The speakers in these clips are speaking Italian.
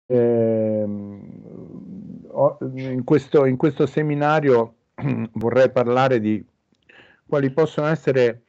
In questo seminario vorrei parlare di quali possono essere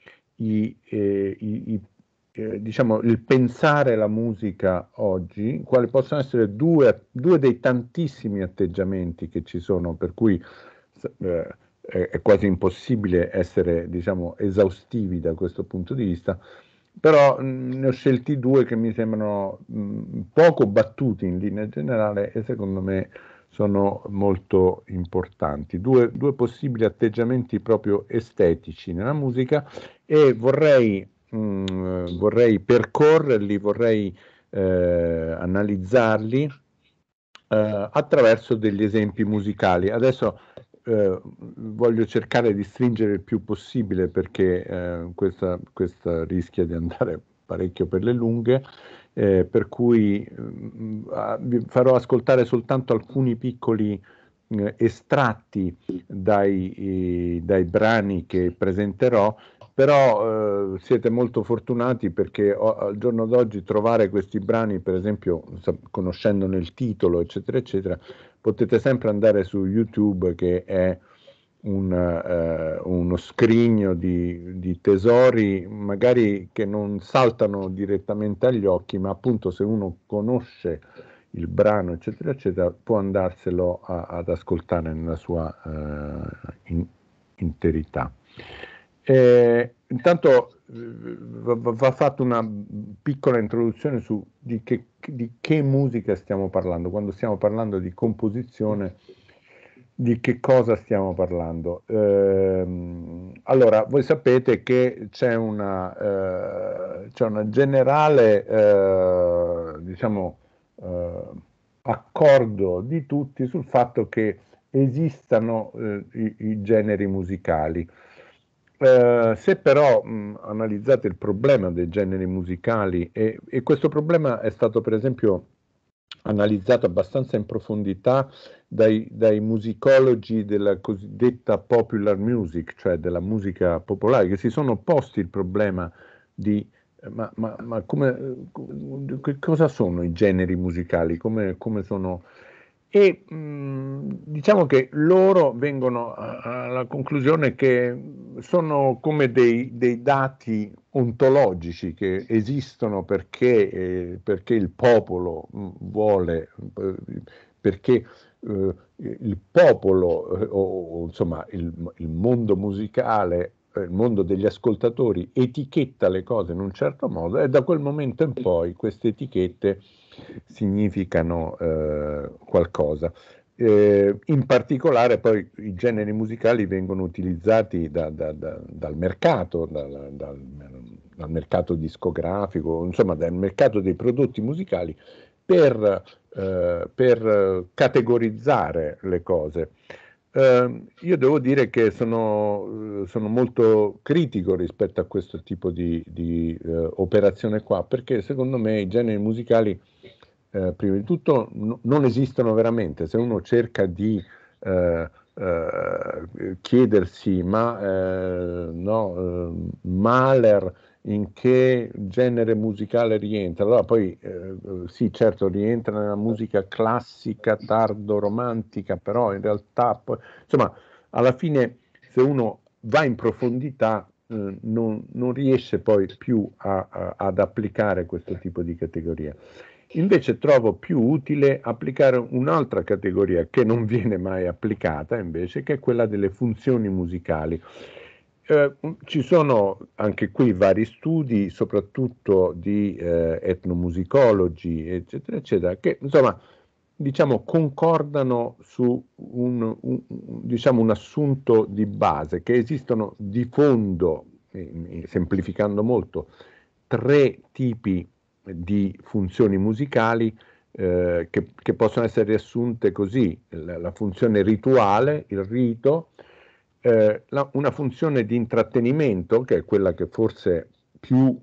diciamo, il pensare la musica oggi, quali possono essere due dei tantissimi atteggiamenti che ci sono, per cui è quasi impossibile essere, diciamo, esaustivi da questo punto di vista, però ne ho scelti due che mi sembrano poco battuti in linea generale e secondo me sono molto importanti. Due possibili atteggiamenti proprio estetici nella musica e vorrei percorrerli, vorrei analizzarli attraverso degli esempi musicali. Adesso voglio cercare di stringere il più possibile perché questa rischia di andare parecchio per le lunghe, per cui vi farò ascoltare soltanto alcuni piccoli estratti dai brani che presenterò, però siete molto fortunati perché al giorno d'oggi trovare questi brani, per esempio, conoscendone il titolo, eccetera, eccetera, potete sempre andare su YouTube che è uno scrigno di tesori, magari che non saltano direttamente agli occhi, ma appunto se uno conosce il brano, eccetera, eccetera, può andarselo ad ascoltare nella sua interità. Intanto va fatta una piccola introduzione su di che musica stiamo parlando. Quando stiamo parlando di composizione, di che cosa stiamo parlando? Allora, voi sapete che c'è una generale, diciamo, accordo di tutti sul fatto che esistano i generi musicali. Se però analizzate il problema dei generi musicali, e questo problema è stato per esempio analizzato abbastanza in profondità dai musicologi della cosiddetta popular music, cioè della musica popolare, che si sono posti il problema di ma che cosa sono i generi musicali? Come sono? E diciamo che loro vengono alla conclusione che sono come dei dati ontologici che esistono perché il popolo vuole, perché il popolo insomma il mondo musicale, il mondo degli ascoltatori etichetta le cose in un certo modo e da quel momento in poi queste etichette significano qualcosa. In particolare poi i generi musicali vengono utilizzati dal mercato, dal mercato discografico, insomma dal mercato dei prodotti musicali per categorizzare le cose. Io devo dire che sono molto critico rispetto a questo tipo di operazione qua, perché secondo me i generi musicali, prima di tutto, non esistono veramente. Se uno cerca di chiedersi, no, Mahler in che genere musicale rientra? Allora poi sì, certo, rientra nella musica classica, tardo romantica, però in realtà poi, insomma, alla fine se uno va in profondità non riesce poi più ad applicare questo tipo di categoria. Invece trovo più utile applicare un'altra categoria che non viene mai applicata, invece, che è quella delle funzioni musicali. Ci sono anche qui vari studi, soprattutto di etnomusicologi, eccetera, eccetera, che insomma, diciamo, concordano su diciamo, un assunto di base, che esistono di fondo, semplificando molto, tre tipi di funzioni musicali che possono essere riassunte così: la funzione rituale, il rito, una funzione di intrattenimento, che è quella che forse più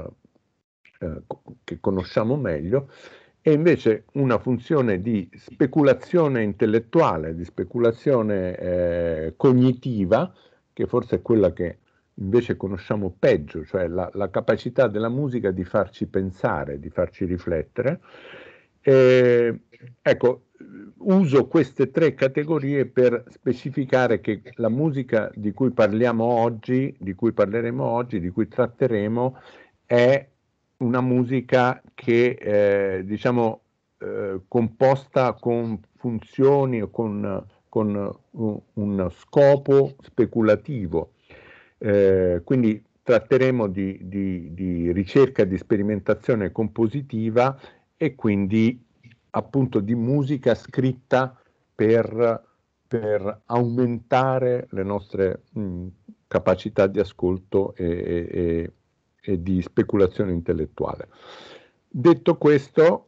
che conosciamo meglio, e invece una funzione di speculazione intellettuale, di speculazione cognitiva, che forse è quella che invece conosciamo peggio, cioè la capacità della musica di farci pensare, di farci riflettere. ecco, uso queste tre categorie per specificare che la musica di cui parliamo oggi, di cui parleremo oggi, di cui tratteremo, è una musica che, diciamo, composta con funzioni o con un scopo speculativo. Quindi tratteremo di ricerca, di sperimentazione compositiva e quindi appunto di musica scritta per aumentare le nostre capacità di ascolto e di speculazione intellettuale. Detto questo,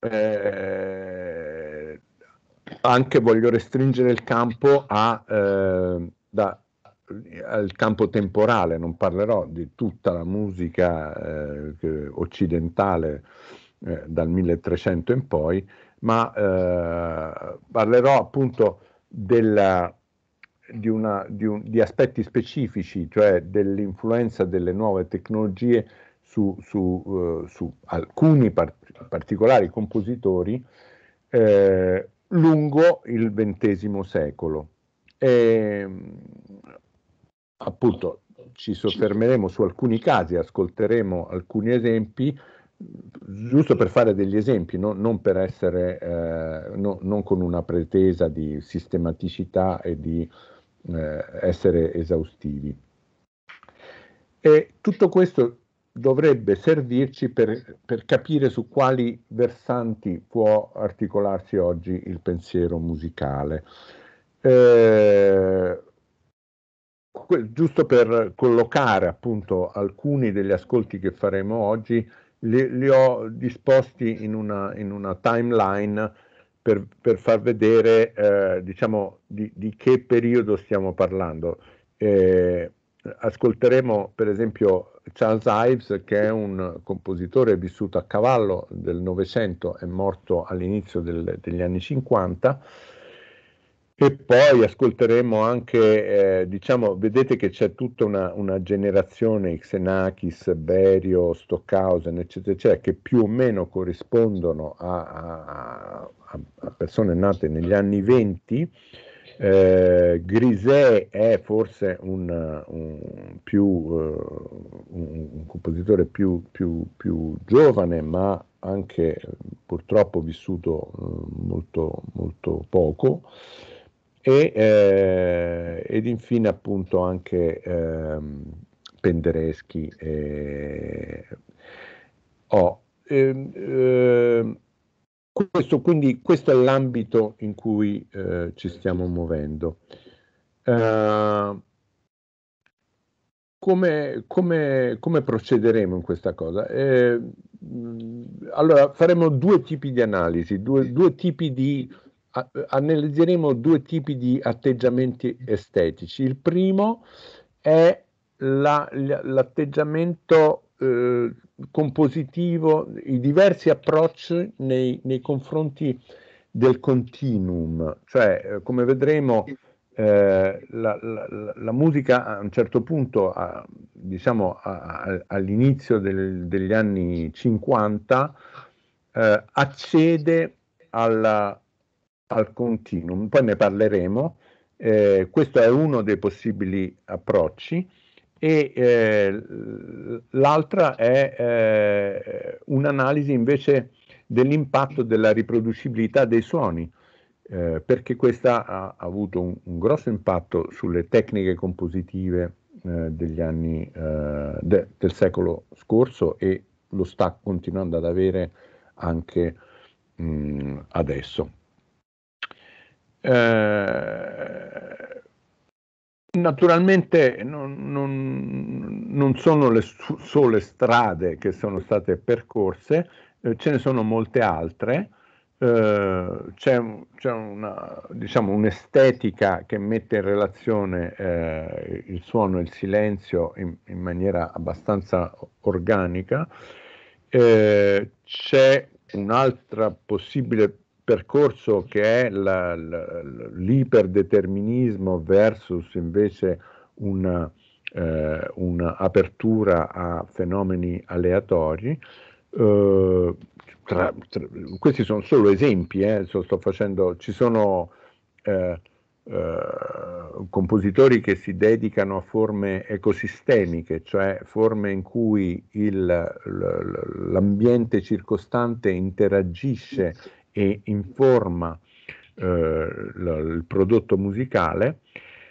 anche voglio restringere il campo al campo temporale, non parlerò di tutta la musica occidentale dal 1300 in poi, ma parlerò appunto di aspetti specifici, cioè dell'influenza delle nuove tecnologie su alcuni particolari compositori lungo il XX secolo. E, appunto, ci soffermeremo su alcuni casi, ascolteremo alcuni esempi, giusto per fare degli esempi, non per essere, non con una pretesa di sistematicità e di essere esaustivi. E tutto questo dovrebbe servirci per capire su quali versanti può articolarsi oggi il pensiero musicale. Giusto per collocare appunto alcuni degli ascolti che faremo oggi, li ho disposti in una timeline per far vedere diciamo di che periodo stiamo parlando. Ascolteremo per esempio Charles Ives, che è un compositore vissuto a cavallo del Novecento, è morto all'inizio degli anni 50. E poi ascolteremo anche, diciamo, vedete che c'è tutta una generazione, Xenakis, Berio, Stockhausen, eccetera, eccetera, che più o meno corrispondono a persone nate negli anni 20. Griset è forse un compositore più giovane, ma anche purtroppo vissuto molto, molto poco. Ed infine appunto anche Penderecki. Questo è l'ambito in cui ci stiamo muovendo. Come procederemo in questa cosa? Allora, faremo due tipi di analisi, analizzeremo due tipi di atteggiamenti estetici. Il primo è l'atteggiamento compositivo, i diversi approcci nei confronti del continuum, cioè come vedremo la musica a un certo punto, diciamo all'inizio degli anni 50, accede al continuum, poi ne parleremo. Questo è uno dei possibili approcci e l'altra è un'analisi invece dell'impatto della riproducibilità dei suoni, perché questa ha avuto un grosso impatto sulle tecniche compositive degli anni del secolo scorso e lo sta continuando ad avere anche adesso. Naturalmente non sono le sole strade che sono state percorse, ce ne sono molte altre. C'è diciamo, un'estetica che mette in relazione il suono e il silenzio in maniera abbastanza organica. C'è un'altra possibile percorso che è l'iperdeterminismo versus invece un'apertura a fenomeni aleatori. questi sono solo esempi, sto facendo, ci sono compositori che si dedicano a forme ecosistemiche, cioè forme in cui l'ambiente circostante interagisce e informa il prodotto musicale.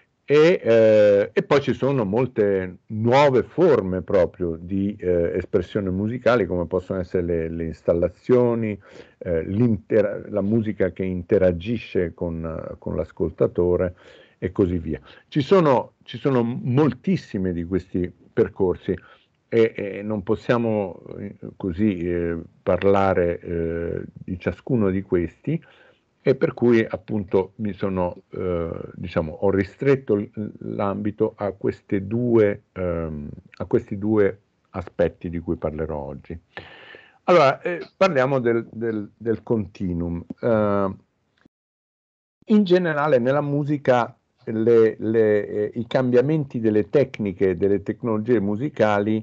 E poi ci sono molte nuove forme proprio di espressione musicale, come possono essere le installazioni, la musica che interagisce con l'ascoltatore e così via. Ci sono moltissime di questi percorsi e non possiamo così parlare di ciascuno di questi, e per cui appunto diciamo, ho ristretto l'ambito a questi due aspetti di cui parlerò oggi. Allora, parliamo del continuum. In generale nella musica i cambiamenti delle tecniche, delle tecnologie musicali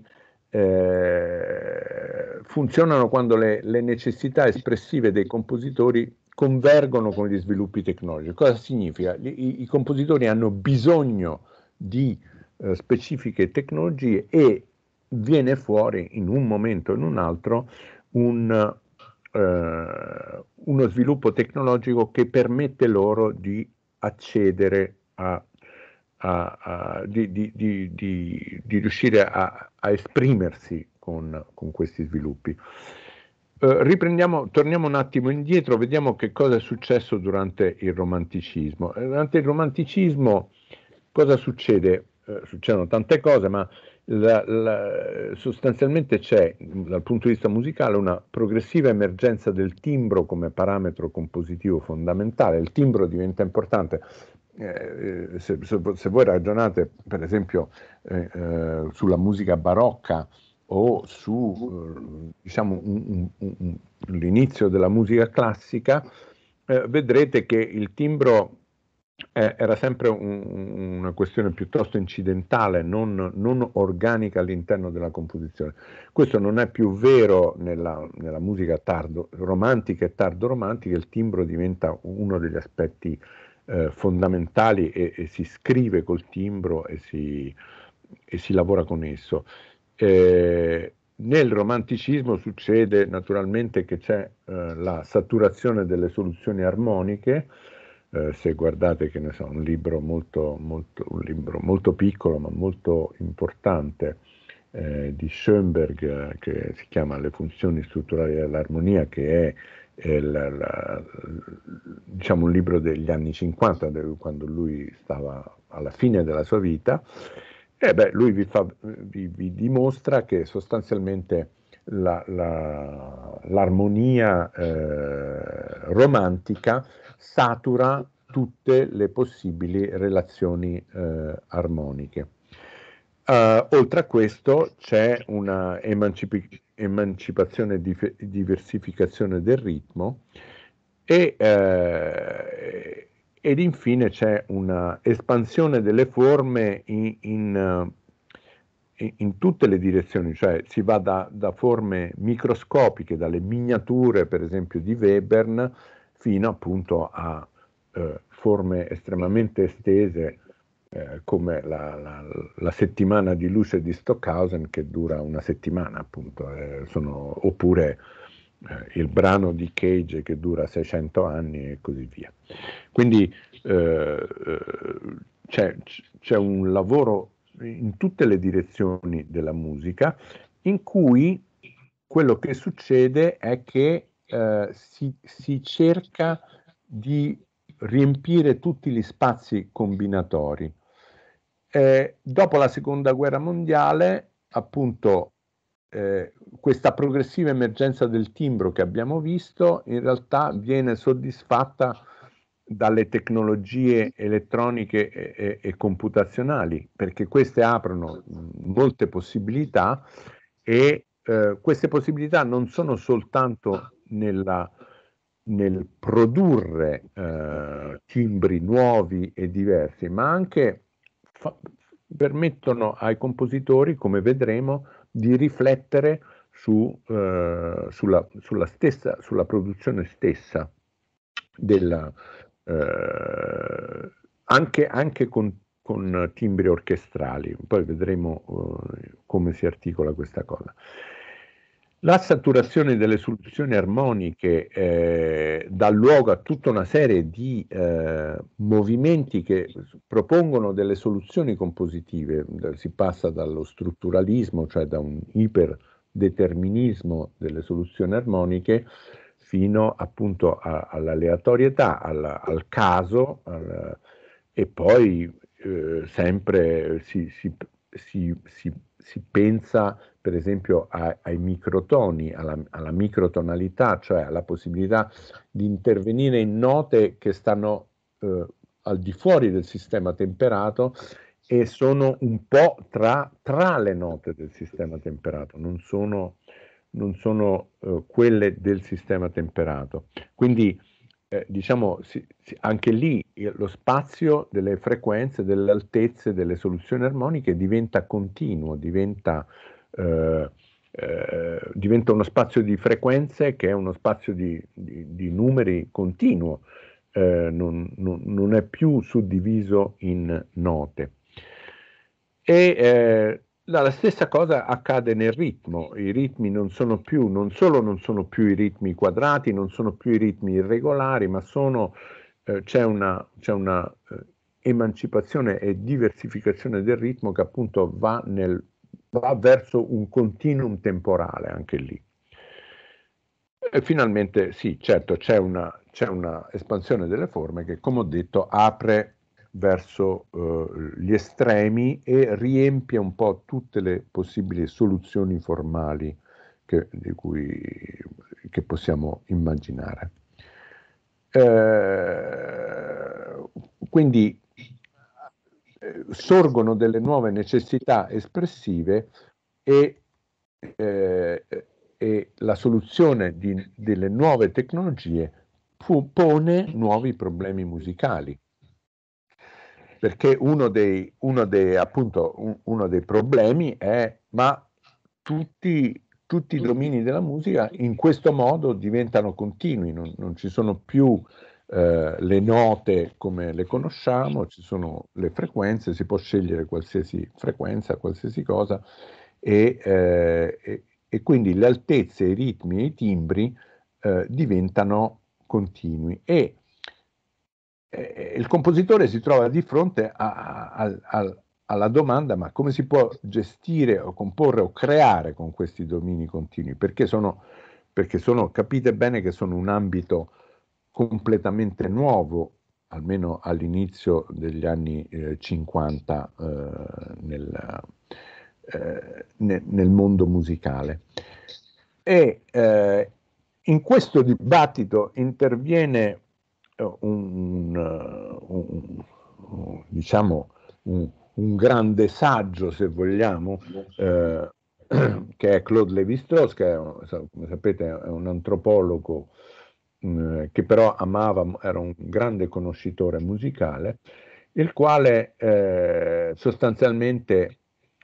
funzionano quando le necessità espressive dei compositori convergono con gli sviluppi tecnologici. Cosa significa? I compositori hanno bisogno di specifiche tecnologie e viene fuori in un momento o in un altro uno sviluppo tecnologico che permette loro di accedere di riuscire a esprimersi con questi sviluppi. Torniamo un attimo indietro, vediamo che cosa è successo durante il romanticismo. Durante il romanticismo cosa succede? Succedono tante cose, ma sostanzialmente c'è, dal punto di vista musicale, una progressiva emergenza del timbro come parametro compositivo fondamentale. Il timbro diventa importante. Se voi ragionate, per esempio, sulla musica barocca o su diciamo, l'inizio della musica classica, vedrete che il timbro era sempre una questione piuttosto incidentale, non organica all'interno della composizione. Questo non è più vero nella musica romantica e tardo romantica. Il timbro diventa uno degli aspetti fondamentali e si scrive col timbro e si lavora con esso. Nel romanticismo succede naturalmente che c'è la saturazione delle soluzioni armoniche. Se guardate, che ne so, un libro molto piccolo ma molto importante di Schoenberg, che si chiama Le funzioni strutturali dell'armonia, che è diciamo un libro degli anni 50, quando lui stava alla fine della sua vita. Lui vi dimostra che sostanzialmente l'armonia romantica satura tutte le possibili relazioni armoniche. Oltre a questo c'è una emancipazione e diversificazione del ritmo ed infine c'è una espansione delle forme in tutte le direzioni, cioè si va da forme microscopiche, dalle miniature per esempio di Webern, fino appunto a forme estremamente estese come la settimana di luce di Stockhausen, che dura una settimana appunto, oppure il brano di Cage che dura 600 anni e così via. Quindi c'è un lavoro in tutte le direzioni della musica, in cui quello che succede è che si cerca di riempire tutti gli spazi combinatori. Dopo la seconda guerra mondiale, appunto, questa progressiva emergenza del timbro che abbiamo visto in realtà viene soddisfatta dalle tecnologie elettroniche e computazionali, perché queste aprono molte possibilità e queste possibilità non sono soltanto nel produrre timbri nuovi e diversi, ma anche permettono ai compositori, come vedremo, di riflettere sulla produzione stessa della, anche con timbri orchestrali. Poi vedremo come si articola questa cosa. La saturazione delle soluzioni armoniche dà luogo a tutta una serie di movimenti che propongono delle soluzioni compositive. Si passa dallo strutturalismo, cioè da un iperdeterminismo delle soluzioni armoniche, fino appunto all'aleatorietà, al caso, e poi sempre si pensa per esempio ai microtoni, alla microtonalità, cioè alla possibilità di intervenire in note che stanno al di fuori del sistema temperato e sono un po' tra le note del sistema temperato, non sono quelle del sistema temperato. Quindi diciamo anche lì lo spazio delle frequenze, delle altezze, delle soluzioni armoniche diventa continuo, diventa uno spazio di frequenze che è uno spazio di numeri continuo, non è più suddiviso in note. E la stessa cosa accade nel ritmo. I ritmi non solo non sono più i ritmi quadrati, non sono più i ritmi irregolari, ma c'è una emancipazione e diversificazione del ritmo che appunto va verso un continuum temporale anche lì. E finalmente sì, certo, c'è una espansione delle forme che, come ho detto, apre verso gli estremi e riempie un po' tutte le possibili soluzioni formali che possiamo immaginare. Quindi sorgono delle nuove necessità espressive e la soluzione delle nuove tecnologie pone nuovi problemi musicali. Perché uno dei problemi è: ma tutti i domini della musica in questo modo diventano continui, non ci sono più le note come le conosciamo, ci sono le frequenze, si può scegliere qualsiasi frequenza, qualsiasi cosa, e quindi le altezze, i ritmi e i timbri diventano continui. E il compositore si trova di fronte alla domanda: ma come si può gestire o comporre o creare con questi domini continui? Perché capite bene che sono un ambito completamente nuovo, almeno all'inizio degli anni 50 nel mondo musicale. E in questo dibattito interviene diciamo un grande saggio, se vogliamo, che è Claude Lévi-Strauss, che come sapete è un antropologo che però era un grande conoscitore musicale, il quale sostanzialmente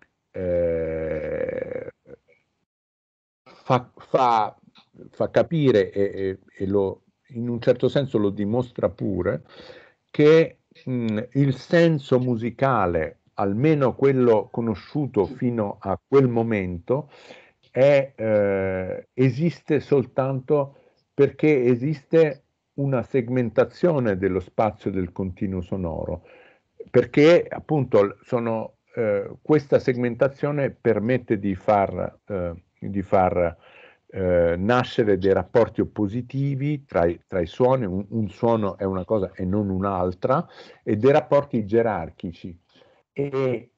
fa capire e in un certo senso lo dimostra pure, che il senso musicale, almeno quello conosciuto fino a quel momento, esiste soltanto perché esiste una segmentazione dello spazio del continuo sonoro, perché appunto questa segmentazione permette di far nascere dei rapporti oppositivi tra i suoni, un suono è una cosa e non un'altra, e dei rapporti gerarchici. E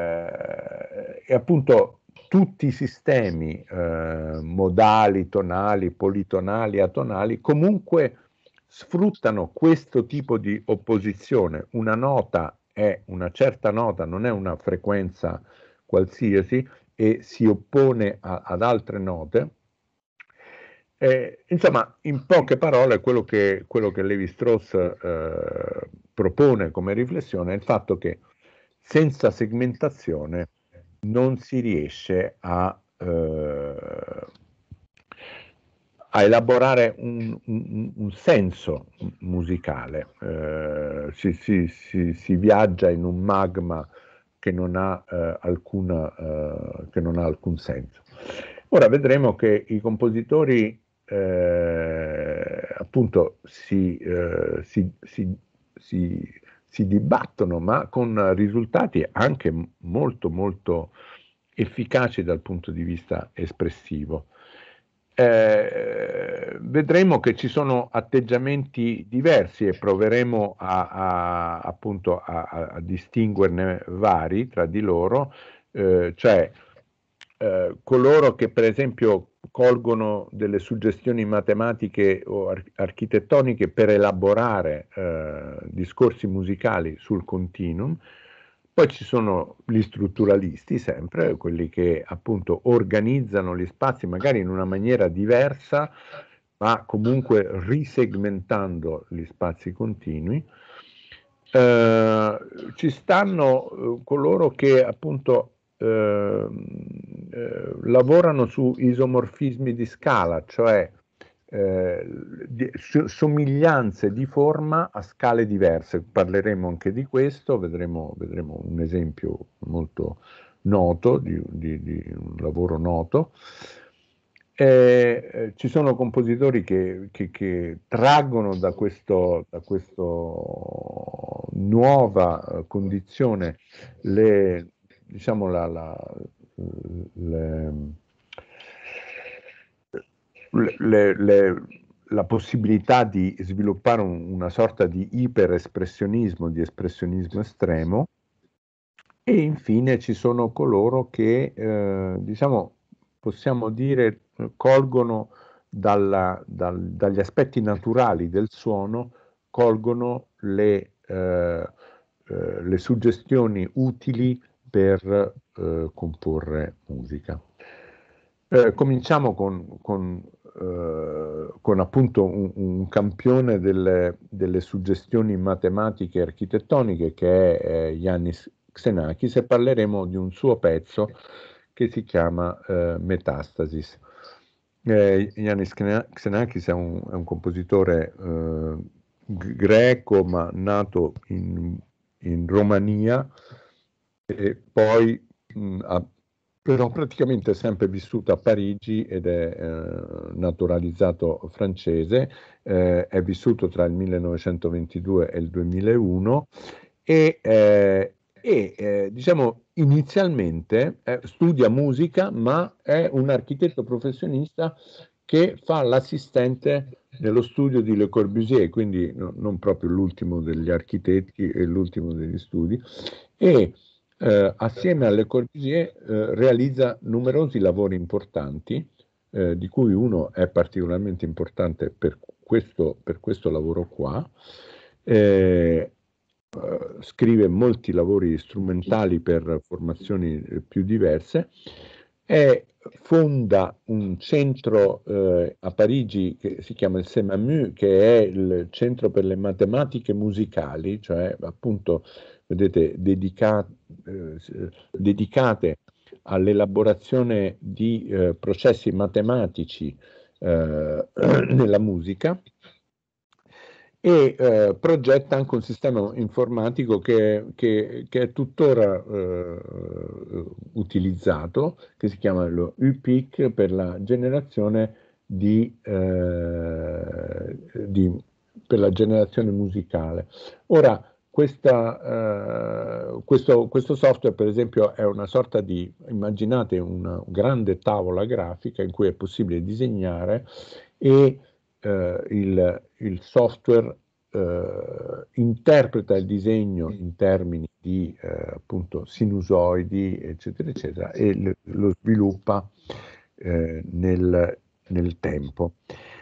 appunto tutti i sistemi modali, tonali, politonali, atonali, comunque sfruttano questo tipo di opposizione. Una nota è una certa nota, non è una frequenza qualsiasi, e si oppone ad altre note. Insomma, in poche parole, quello che Lévi-Strauss propone come riflessione è il fatto che senza segmentazione non si riesce a a elaborare un senso musicale. Si viaggia in un magma che non ha alcun senso. Ora vedremo che i compositori appunto si dibattono, ma con risultati anche molto molto efficaci dal punto di vista espressivo. Vedremo che ci sono atteggiamenti diversi e proveremo appunto a distinguerne vari tra di loro, cioè coloro che per esempio colgono delle suggestioni matematiche o architettoniche per elaborare discorsi musicali sul continuum. Poi ci sono gli strutturalisti, sempre, quelli che appunto organizzano gli spazi magari in una maniera diversa, ma comunque risegmentando gli spazi continui. Ci stanno coloro che appunto lavorano su isomorfismi di scala, cioè somiglianze di forma a scale diverse. Parleremo anche di questo, vedremo un esempio molto noto, di un lavoro noto. Ci sono compositori che traggono da questo nuova condizione diciamo la possibilità di sviluppare una sorta di iperespressionismo, di espressionismo estremo, e infine ci sono coloro che, diciamo, possiamo dire, colgono dagli aspetti naturali del suono, colgono le suggestioni utili per comporre musica. Cominciamo con appunto un campione delle suggestioni matematiche e architettoniche, che è Iannis Xenakis, e parleremo di un suo pezzo che si chiama Metastasis. Iannis Xenakis è un compositore greco, ma nato in Romania, e poi ha però praticamente sempre vissuto a Parigi ed è naturalizzato francese, è vissuto tra il 1922 e il 2001 e diciamo inizialmente studia musica, ma è un architetto professionista che fa l'assistente nello studio di Le Corbusier, quindi non proprio l'ultimo degli architetti e l'ultimo degli studi, e assieme a Le Corbusier realizza numerosi lavori importanti, di cui uno è particolarmente importante per questo lavoro qua. Scrive molti lavori strumentali per formazioni più diverse, e fonda un centro a Parigi che si chiama il CEMAMU, che è il centro per le matematiche musicali, cioè appunto, vedete, dedicate all'elaborazione di processi matematici nella musica, e progetta anche un sistema informatico che è tuttora utilizzato, che si chiama lo UPIC, per la generazione per la generazione musicale. Ora, questo software, per esempio, è una sorta di, immaginate una grande tavola grafica in cui è possibile disegnare, e il software interpreta il disegno in termini di appunto sinusoidi, eccetera, eccetera, e lo sviluppa nel tempo.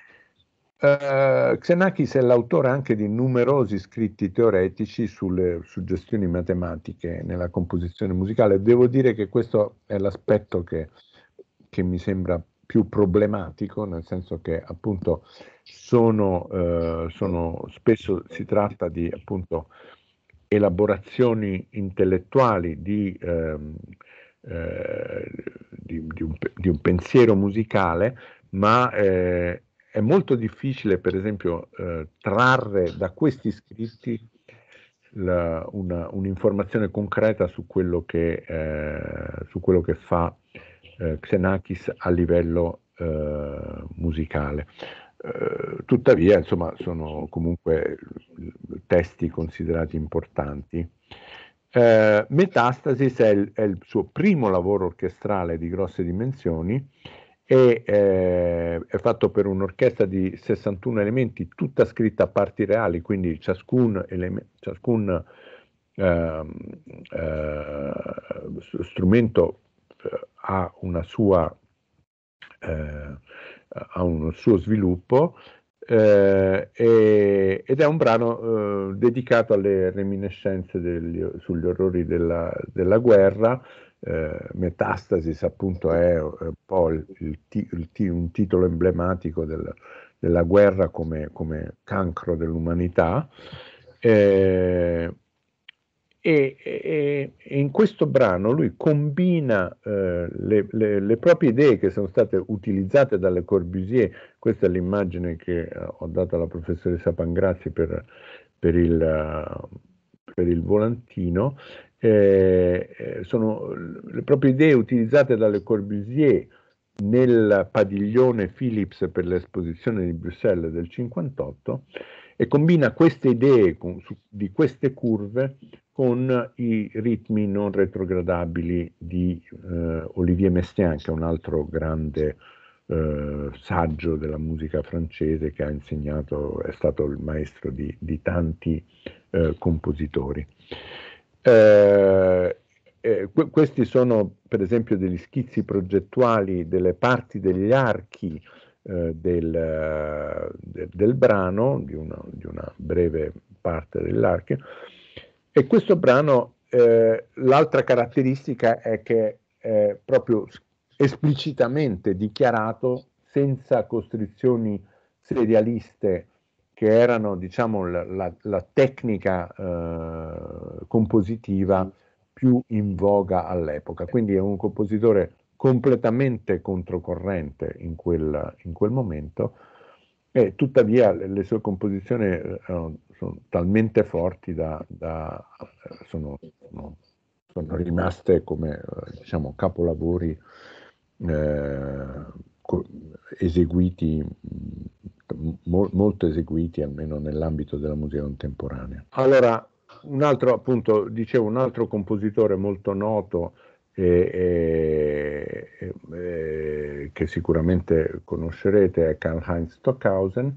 Xenakis è l'autore anche di numerosi scritti teoretici sulle suggestioni matematiche nella composizione musicale. Devo dire che questo è l'aspetto che mi sembra più problematico, nel senso che appunto spesso si tratta di appunto elaborazioni intellettuali di un pensiero musicale, ma è molto difficile, per esempio, trarre da questi scritti un'informazione concreta su quello che fa Xenakis a livello musicale. Tuttavia, insomma, sono comunque testi considerati importanti. Metastasis è il suo primo lavoro orchestrale di grosse dimensioni e è fatto per un'orchestra di 61 elementi, tutta scritta a parti reali, quindi ciascun ehm, eh, strumento ha una sua ha un suo sviluppo ed è un brano dedicato alle reminiscenze sugli orrori della guerra. Metastasis appunto è un po' un titolo emblematico della guerra come cancro dell'umanità. E in questo brano lui combina le proprie idee che sono state utilizzate dalle Corbusier. Questa è l'immagine che ho dato alla professoressa Pangrazzi per il volantino. Sono le proprie idee utilizzate dalle Corbusier nel padiglione Philips per l'esposizione di Bruxelles del 58 e combina queste idee di queste curve con i ritmi non retrogradabili di Olivier Messiaen, che è un altro grande saggio della musica francese che ha insegnato, è stato il maestro di tanti compositori. Questi sono per esempio degli schizzi progettuali delle parti degli archi del brano, di una breve parte dell'archio. E questo brano, l'altra caratteristica è che è proprio esplicitamente dichiarato, senza costrizioni serialiste che erano, diciamo, la tecnica compositiva più in voga all'epoca. Quindi è un compositore completamente controcorrente in quel momento, e tuttavia le sue composizioni sono talmente forti sono rimaste come diciamo capolavori eseguiti, molto eseguiti, almeno nell'ambito della musica contemporanea. Allora, un altro compositore molto noto che sicuramente conoscerete è Karl-Heinz Stockhausen,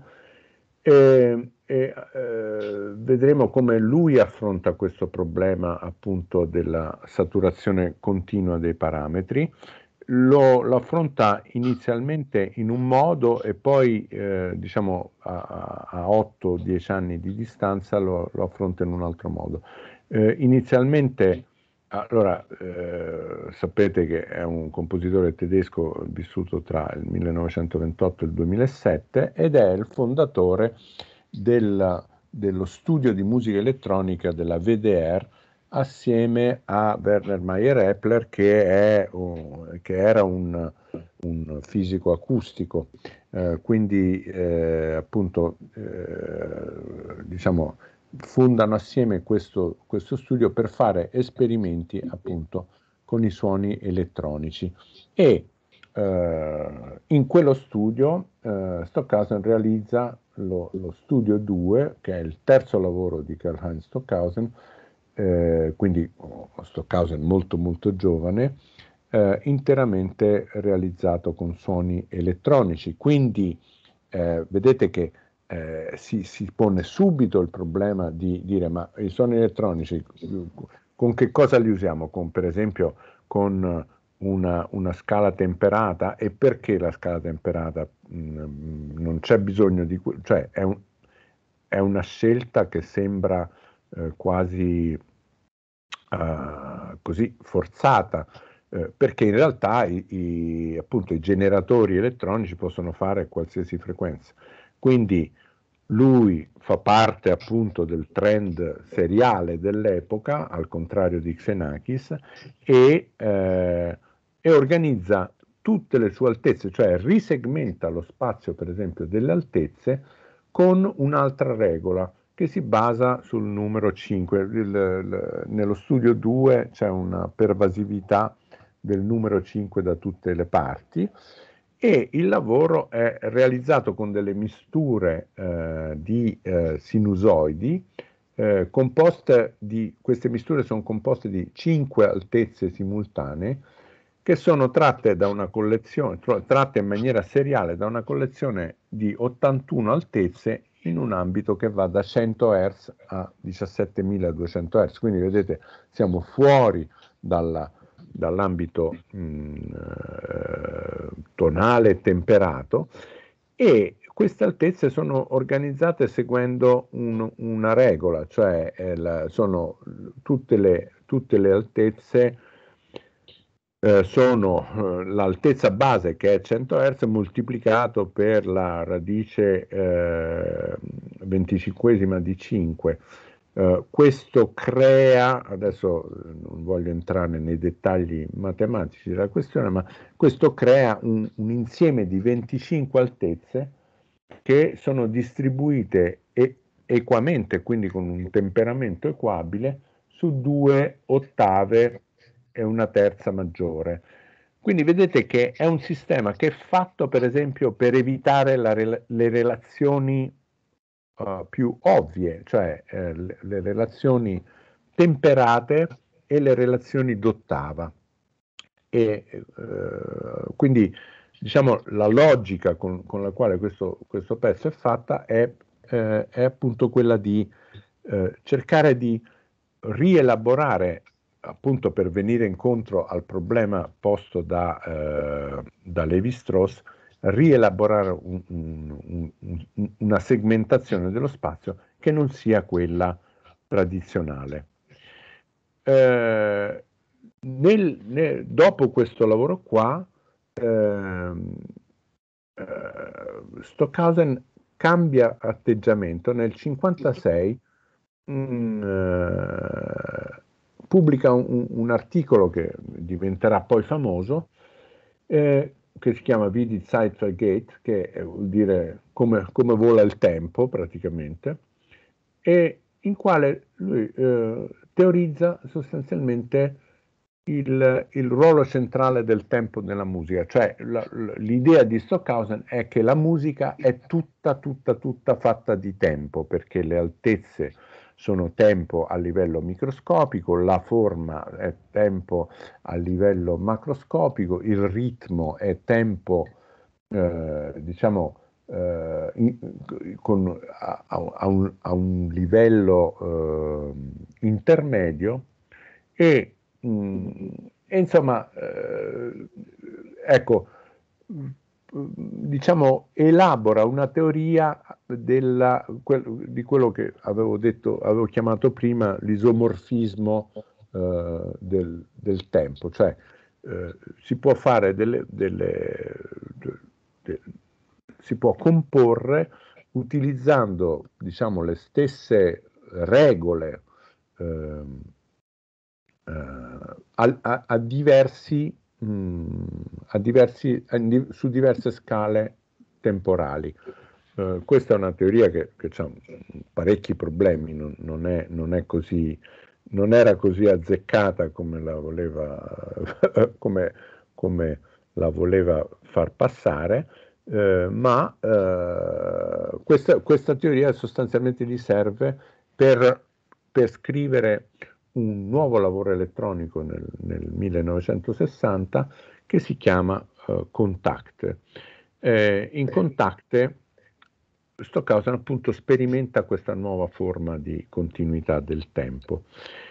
vedremo come lui affronta questo problema appunto della saturazione continua dei parametri. Lo affronta inizialmente in un modo e poi diciamo a 8-10 anni di distanza lo affronta in un altro modo. Inizialmente, allora, sapete che è un compositore tedesco vissuto tra il 1928 e il 2007 ed è il fondatore dello studio di musica elettronica della WDR assieme a Werner Mayer-Eppler che era un fisico acustico, quindi appunto diciamo fondano assieme questo studio per fare esperimenti appunto con i suoni elettronici e in quello studio Stockhausen realizza lo studio 2, che è il terzo lavoro di Karl-Heinz Stockhausen, quindi Stockhausen molto molto giovane, interamente realizzato con suoni elettronici. Quindi vedete che si pone subito il problema di dire ma i suoni elettronici con che cosa li usiamo? Per esempio con una scala temperata. E perché la scala temperata? Non c'è bisogno cioè è una scelta che sembra quasi così forzata, perché in realtà appunto, i generatori elettronici possono fare qualsiasi frequenza. Quindi Lui fa parte appunto del trend seriale dell'epoca, al contrario di Xenakis, e organizza tutte le sue altezze, cioè risegmenta lo spazio, per esempio, delle altezze con un'altra regola che si basa sul numero 5. Nello studio 2 c'è una pervasività del numero 5 da tutte le parti e il lavoro è realizzato con delle misture di sinusoidi queste misture sono composte di 5 altezze simultanee che sono tratte da una collezione, tratte in maniera seriale da una collezione di 81 altezze in un ambito che va da 100 Hz a 17.200 Hz. Quindi vedete, siamo fuori dall'ambito tonale e temperato, e queste altezze sono organizzate seguendo una regola, cioè sono tutte le altezze sono l'altezza base che è 100 Hz moltiplicato per la radice 25esima di 5. Questo crea, adesso non voglio entrare nei dettagli matematici della questione, ma questo crea un insieme di 25 altezze che sono distribuite equamente, quindi con un temperamento equabile, su 2 ottave e una terza maggiore. Quindi vedete che è un sistema che è fatto, per esempio, per evitare le relazioni più ovvie, cioè le relazioni temperate e le relazioni d'ottava. Quindi diciamo la logica con la quale questo pezzo è fatta è appunto quella di cercare di rielaborare, appunto per venire incontro al problema posto da Levi-Strauss, rielaborare una segmentazione dello spazio che non sia quella tradizionale. Dopo questo lavoro qua, Stockhausen cambia atteggiamento. Nel 1956 pubblica un articolo che diventerà poi famoso, che si chiama Wie die Zeit vergeht, che vuol dire come vola il tempo praticamente, e in quale lui teorizza sostanzialmente il ruolo centrale del tempo nella musica, cioè l'idea di Stockhausen è che la musica è tutta fatta di tempo, perché le altezze sono tempo a livello microscopico, la forma è tempo a livello macroscopico, il ritmo è tempo, diciamo, a un livello intermedio e, e insomma, ecco, diciamo, elabora una teoria di quello che avevo chiamato prima l'isomorfismo del tempo, cioè si può fare si può comporre utilizzando, diciamo, le stesse regole su diverse scale temporali. Questa è una teoria che ha parecchi problemi, non è così, non era così azzeccata come la come la voleva far passare, ma questa teoria sostanzialmente gli serve per scrivere un nuovo lavoro elettronico nel 1960 che si chiama Contact. In Contact Stockhausen appunto sperimenta questa nuova forma di continuità del tempo.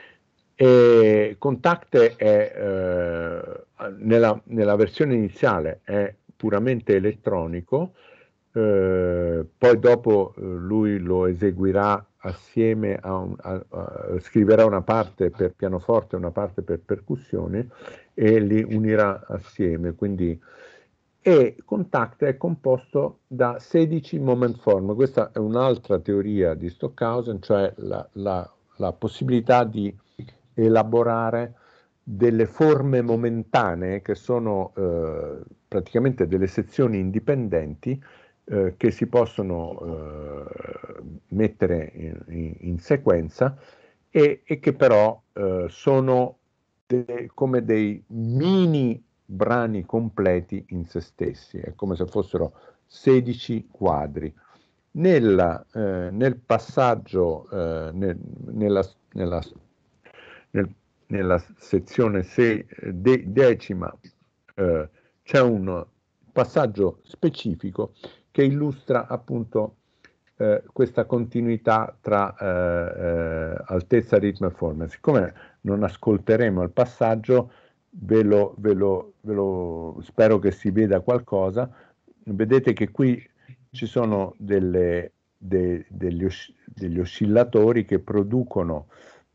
Contact è, nella versione iniziale è puramente elettronico, poi dopo lui lo eseguirà assieme scriverà una parte per pianoforte e una parte per percussioni e li unirà assieme, quindi e Contact è composto da 16 moment form. Questa è un'altra teoria di Stockhausen, cioè la possibilità di elaborare delle forme momentanee che sono praticamente delle sezioni indipendenti che si possono mettere in sequenza e che però sono come dei mini brani completi in se stessi, è come se fossero 16 quadri. Nel passaggio, nel- nella sezione decima, c'è un passaggio specifico che illustra appunto questa continuità tra altezza, ritmo e forma. Siccome non ascolteremo il passaggio, spero che si veda qualcosa. Vedete che qui ci sono degli oscillatori che producono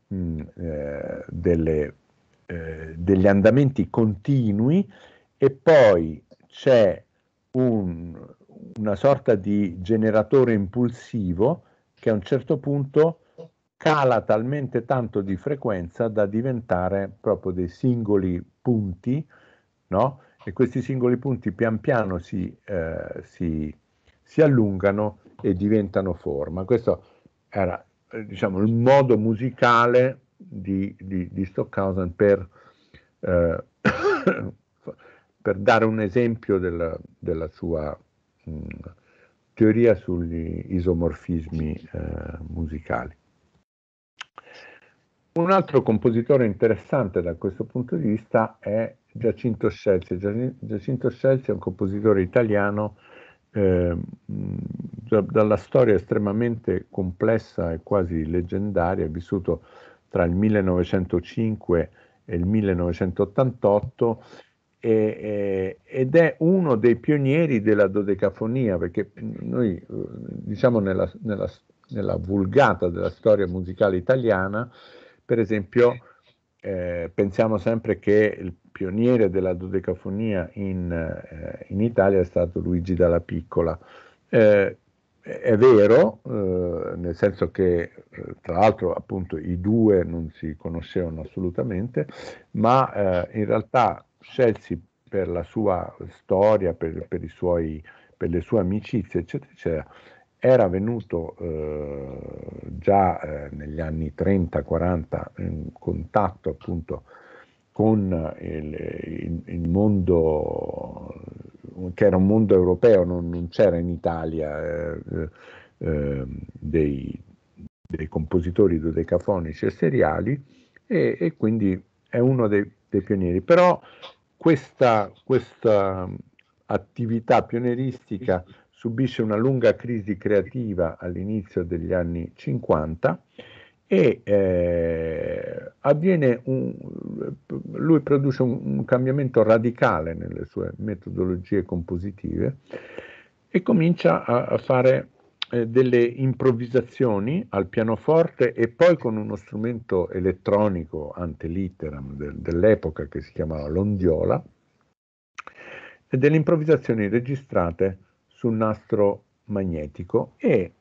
degli andamenti continui e poi c'è una sorta di generatore impulsivo che a un certo punto cala talmente tanto di frequenza da diventare proprio dei singoli punti, no? E questi singoli punti pian piano si allungano e diventano forma. Questo era, diciamo, il modo musicale di Stockhausen eh, per dare un esempio della sua teoria sugli isomorfismi musicali. Un altro compositore interessante da questo punto di vista è Giacinto Scelsi. Giacinto Scelsi è un compositore italiano dalla storia estremamente complessa e quasi leggendaria, è vissuto tra il 1905 e il 1988 ed è uno dei pionieri della dodecafonia, perché noi diciamo nella vulgata della storia musicale italiana, per esempio, pensiamo sempre che il pioniere della dodecafonia in Italia è stato Luigi Dalla Piccola. È vero, nel senso che tra l'altro appunto i due non si conoscevano assolutamente, ma in realtà Scelsi per la sua storia, per le sue amicizie, eccetera, eccetera, era venuto già negli anni 30-40 in contatto appunto con il mondo, che era un mondo europeo, non c'era in Italia dei compositori dodecafonici e seriali e quindi è uno dei pionieri. Però questa attività pionieristica subisce una lunga crisi creativa all'inizio degli anni 50 e lui produce un cambiamento radicale nelle sue metodologie compositive e comincia a fare delle improvvisazioni al pianoforte e poi con uno strumento elettronico ante litteram dell'epoca che si chiamava l'ondiola e delle improvvisazioni registrate sul nastro magnetico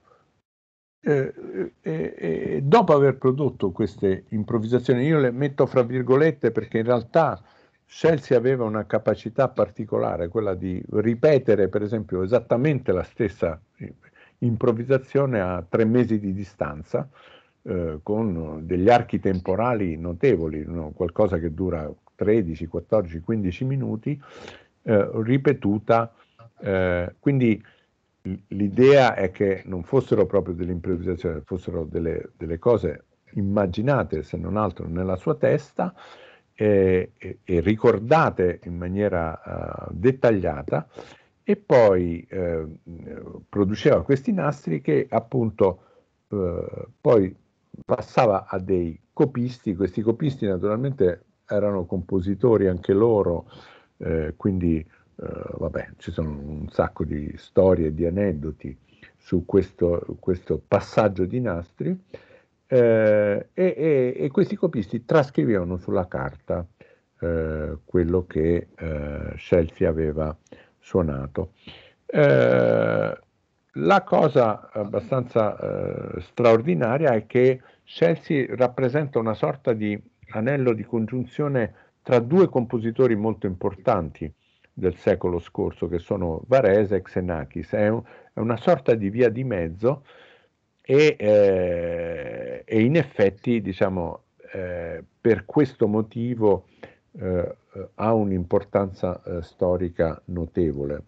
e dopo aver prodotto queste improvvisazioni, io le metto fra virgolette perché in realtà Scelsi aveva una capacità particolare, quella di ripetere per esempio esattamente la stessa improvvisazione a 3 mesi di distanza, con degli archi temporali notevoli, no? Qualcosa che dura 13, 14, 15 minuti, ripetuta. Quindi l'idea è che non fossero proprio delle improvvisazioni, fossero delle cose immaginate, se non altro, nella sua testa e ricordate in maniera dettagliata e poi produceva questi nastri che appunto poi passava a dei copisti. Questi copisti naturalmente erano compositori anche loro, quindi vabbè, ci sono un sacco di storie e di aneddoti su questo passaggio di nastri e questi copisti trascrivevano sulla carta quello che Scelsi aveva suonato. La cosa abbastanza straordinaria è che Chelsea rappresenta una sorta di anello di congiunzione tra due compositori molto importanti del secolo scorso, che sono Varese e Xenakis. È una sorta di via di mezzo e in effetti, diciamo, per questo motivo ha un'importanza storica notevole.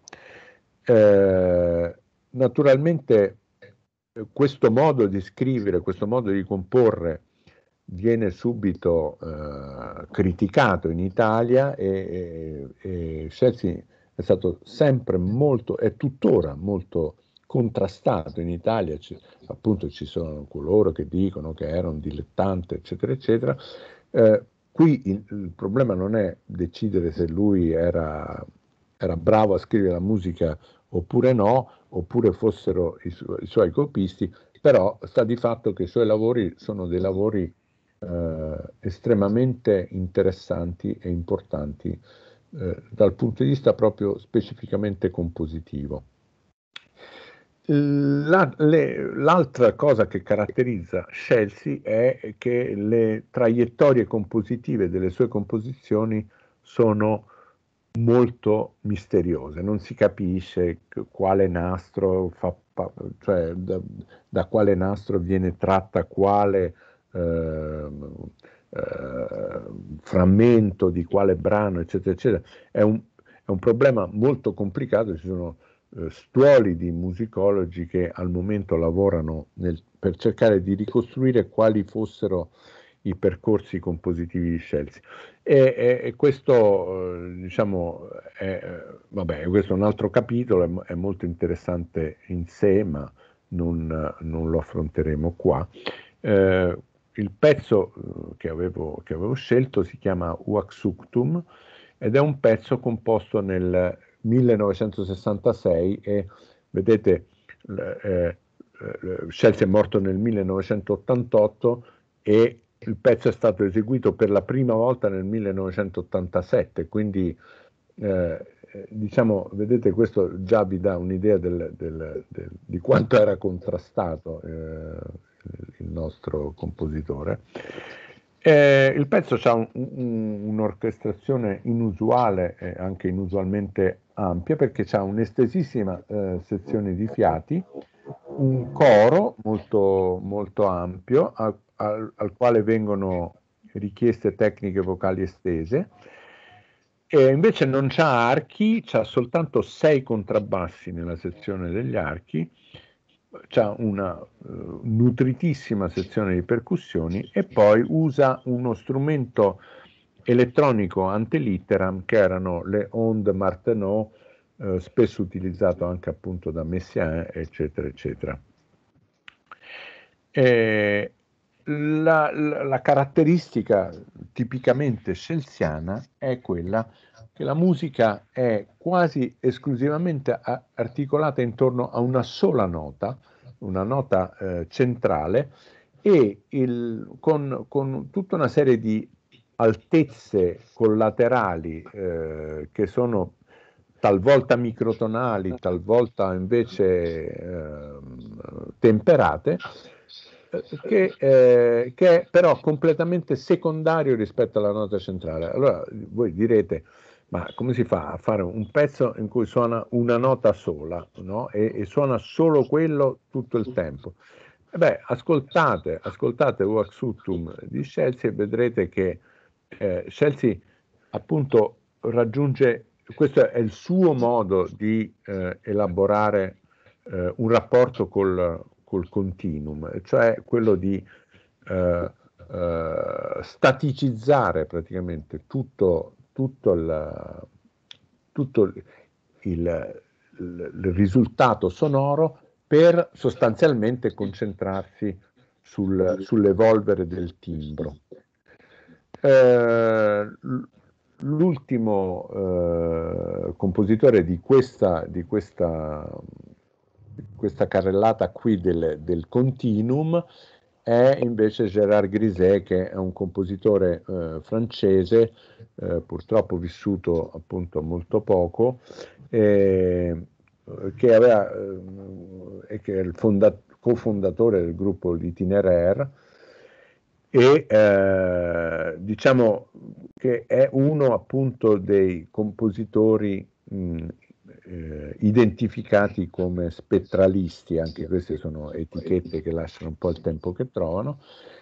Naturalmente questo modo di scrivere, questo modo di comporre viene subito criticato in Italia e Chelsea è stato sempre molto, è tuttora molto contrastato in Italia, appunto ci sono coloro che dicono che era un dilettante, eccetera, eccetera. Qui il problema non è decidere se lui era bravo a scrivere la musica oppure no, oppure fossero i suoi copisti, però sta di fatto che i suoi lavori sono dei lavori estremamente interessanti e importanti dal punto di vista proprio specificamente compositivo. L'altra cosa che caratterizza Chelsea è che le traiettorie compositive delle sue composizioni sono molto misteriose, non si capisce quale nastro cioè da quale nastro viene tratta quale frammento di quale brano, eccetera, eccetera. È un problema molto complicato, ci sono stuoli di musicologi che al momento lavorano per cercare di ricostruire quali fossero i percorsi compositivi di Chelsea. E questo, diciamo, vabbè, questo è un altro capitolo, è molto interessante in sé, ma non lo affronteremo qua. Il pezzo che avevo scelto si chiama Uaxuctum ed è un pezzo composto nel 1966 e vedete Chelsea è morto nel 1988 e il pezzo è stato eseguito per la prima volta nel 1987, quindi diciamo, vedete, questo già vi dà un'idea di quanto era contrastato il nostro compositore. Il pezzo ha un'orchestrazione inusuale e anche inusualmente ampia perché ha un'estesissima sezione di fiati, un coro molto, molto ampio al quale vengono richieste tecniche vocali estese. E invece non c'ha archi, c'ha soltanto 6 contrabbassi nella sezione degli archi, c'ha una nutritissima sezione di percussioni e poi usa uno strumento elettronico ante litteram che erano le onde Martenot, spesso utilizzato anche appunto da Messiaen, eccetera, eccetera. La caratteristica tipicamente scelsiana è quella che la musica è quasi esclusivamente articolata intorno a una sola nota, una nota centrale, e con tutta una serie di altezze collaterali che sono talvolta microtonali, talvolta invece temperate, che è però completamente secondario rispetto alla nota centrale. Allora voi direte, ma come si fa a fare un pezzo in cui suona una nota sola, no? E suona solo quello tutto il tempo? Beh, ascoltate Uaxuctum di Chelsea e vedrete che Chelsea appunto raggiunge, questo è il suo modo di elaborare un rapporto col continuum, cioè quello di staticizzare praticamente tutto il risultato sonoro per sostanzialmente concentrarsi sull'evolvere del timbro. L'ultimo compositore di questa carrellata qui del continuum è invece Gérard Griset, che è un compositore francese, purtroppo vissuto appunto molto poco, che aveva, che è il cofondatore del gruppo L'Itinéraire, e diciamo che è uno appunto dei compositori identificati come spettralisti. Anche queste sono etichette che lasciano un po' il tempo che trovano.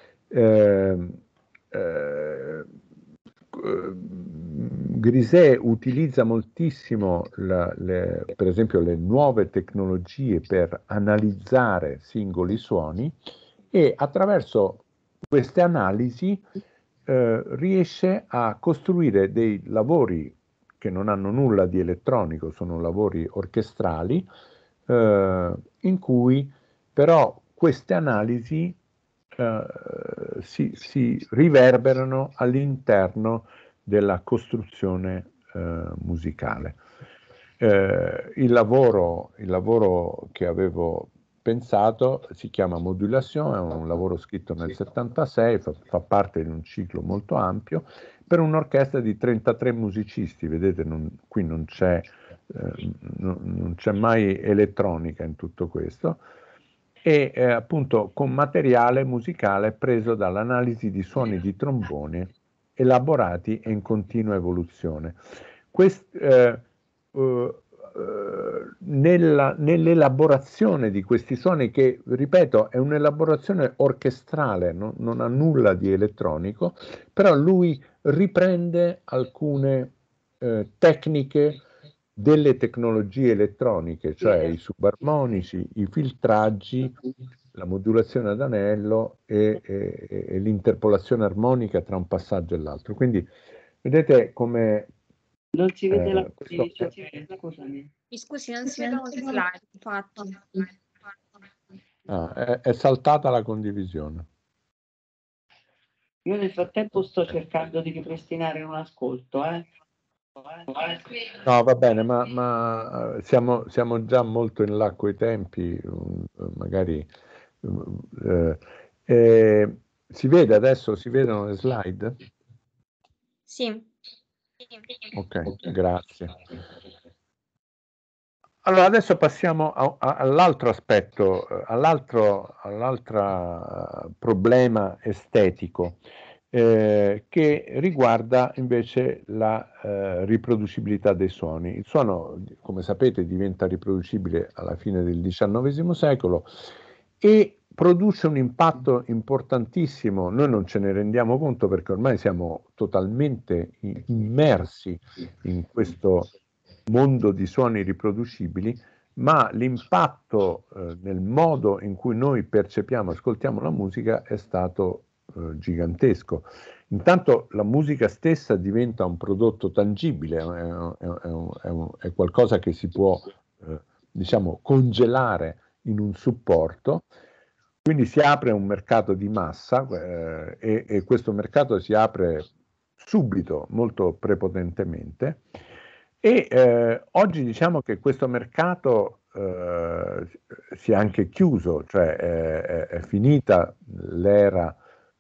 Grisè utilizza moltissimo per esempio le nuove tecnologie per analizzare singoli suoni, e attraverso queste analisi riesce a costruire dei lavori che non hanno nulla di elettronico, sono lavori orchestrali, in cui però queste analisi si riverberano all'interno della costruzione musicale. Il lavoro che avevo pensato si chiama Modulation, è un lavoro scritto nel 76, fa parte di un ciclo molto ampio per un'orchestra di 33 musicisti. Vedete, qui non c'è mai elettronica in tutto questo, e appunto con materiale musicale preso dall'analisi di suoni di trombone elaborati e in continua evoluzione. Nell'elaborazione di questi suoni, che ripeto è un'elaborazione orchestrale, non ha nulla di elettronico, però lui riprende alcune tecniche delle tecnologie elettroniche, cioè i subarmonici, i filtraggi, la modulazione ad anello e l'interpolazione armonica tra un passaggio e l'altro. Quindi vedete come non si vede la condivisione, scusami. Mi scusi, non si vedono le slide, infatti. È saltata la condivisione. Io nel frattempo sto cercando di ripristinare un ascolto, No, va bene, ma siamo già molto in là coi tempi, magari si vede adesso, si vedono le slide? Sì. Ok, grazie. Allora, adesso passiamo all'altro aspetto, all'altro problema estetico, che riguarda invece la riproducibilità dei suoni. Il suono, come sapete, diventa riproducibile alla fine del XIX secolo e produce un impatto importantissimo. Noi non ce ne rendiamo conto perché ormai siamo totalmente immersi in questo mondo di suoni riproducibili, ma l'impatto nel modo in cui noi percepiamo, ascoltiamo la musica è stato gigantesco. Intanto la musica stessa diventa un prodotto tangibile, è qualcosa che si può diciamo congelare in un supporto, quindi si apre un mercato di massa e questo mercato si apre subito, molto prepotentemente. E oggi diciamo che questo mercato si è anche chiuso, cioè è finita l'era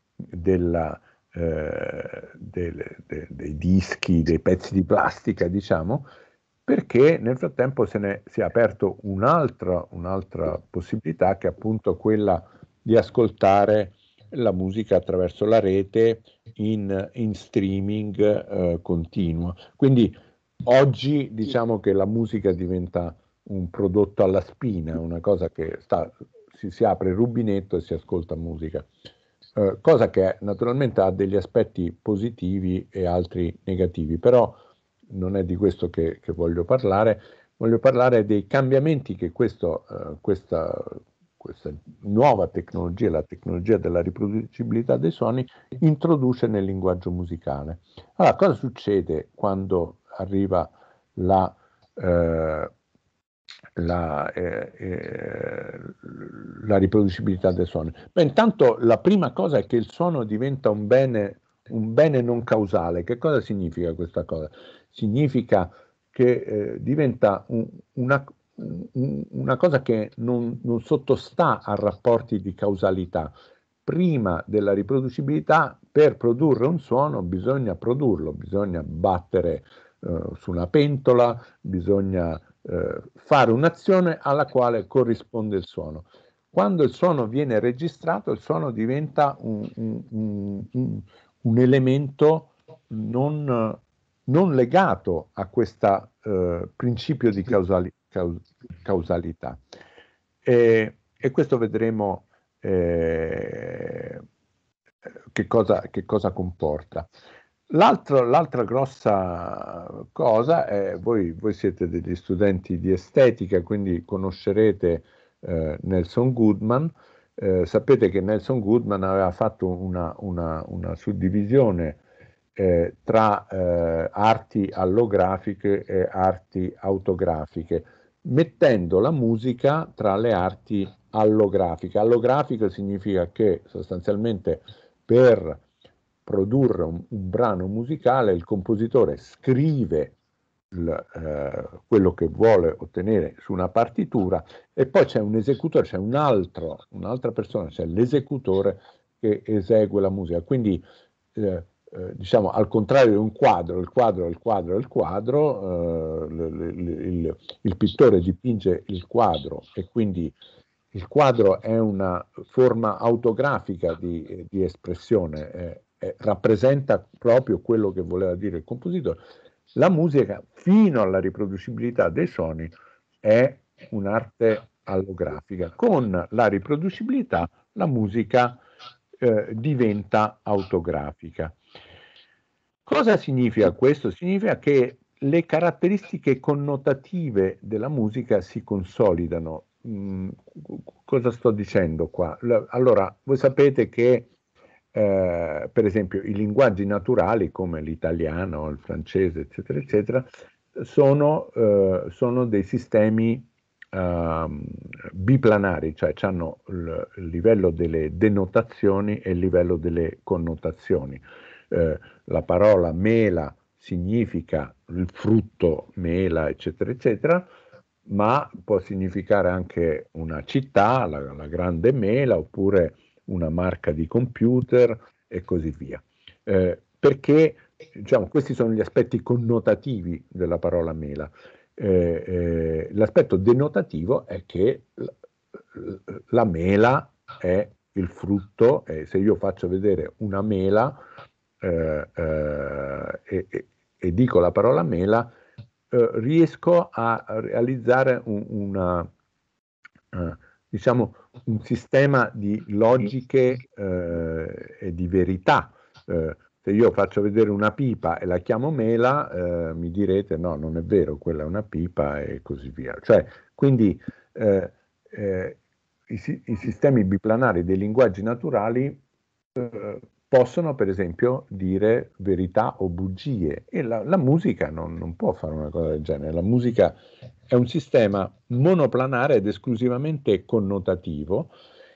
dei dischi, dei pezzi di plastica, diciamo, perché nel frattempo si è aperto un'altra possibilità, che è appunto quella di ascoltare la musica attraverso la rete in streaming continuo. Quindi oggi diciamo che la musica diventa un prodotto alla spina, una cosa che si apre il rubinetto e si ascolta musica, cosa che naturalmente ha degli aspetti positivi e altri negativi, però non è di questo che voglio parlare. Voglio parlare dei cambiamenti che questa nuova tecnologia, la tecnologia della riproducibilità dei suoni, introduce nel linguaggio musicale. Allora, cosa succede quando arriva la riproducibilità del suono? Beh, intanto la prima cosa è che il suono diventa un bene non causale. Che cosa significa questa cosa? Significa che diventa una cosa che non sottostà a rapporti di causalità. Prima della riproducibilità, per produrre un suono bisogna produrlo, bisogna battere su una pentola, bisogna fare un'azione alla quale corrisponde il suono. Quando il suono viene registrato, il suono diventa un elemento non legato a questo principio di causalità. E questo vedremo che cosa comporta. L'altra grossa cosa è, voi siete degli studenti di estetica, quindi conoscerete Nelson Goodman. Sapete che Nelson Goodman aveva fatto una suddivisione tra arti allografiche e arti autografiche, mettendo la musica tra le arti allografiche. Allografico significa che sostanzialmente per produrre un brano musicale il compositore scrive quello che vuole ottenere su una partitura e poi c'è un esecutore, c'è un'altra persona, c'è l'esecutore che esegue la musica. Quindi diciamo al contrario di un quadro, il pittore dipinge il quadro e quindi il quadro è una forma autografica di espressione, rappresenta proprio quello che voleva dire il compositore. La musica, fino alla riproducibilità dei suoni, è un'arte allografica. Con la riproducibilità la musica diventa autografica. Cosa significa questo? Significa che le caratteristiche connotative della musica si consolidano. Cosa sto dicendo qua? Allora, voi sapete che per esempio i linguaggi naturali come l'italiano, il francese, eccetera, eccetera, sono dei sistemi biplanari, cioè hanno il livello delle denotazioni e il livello delle connotazioni. La parola mela significa il frutto mela, eccetera, eccetera, ma può significare anche una città, la grande mela, oppure una marca di computer e così via. Perché diciamo, questi sono gli aspetti connotativi della parola mela. L'aspetto denotativo è che la mela è il frutto, e se io faccio vedere una mela e dico la parola mela, riesco a realizzare diciamo, un sistema di logiche e di verità. Se io faccio vedere una pipa e la chiamo mela, mi direte no, non è vero, quella è una pipa e così via. Cioè, quindi i sistemi biplanari dei linguaggi naturali possono per esempio dire verità o bugie e la musica non può fare una cosa del genere. La musica è un sistema monoplanare ed esclusivamente connotativo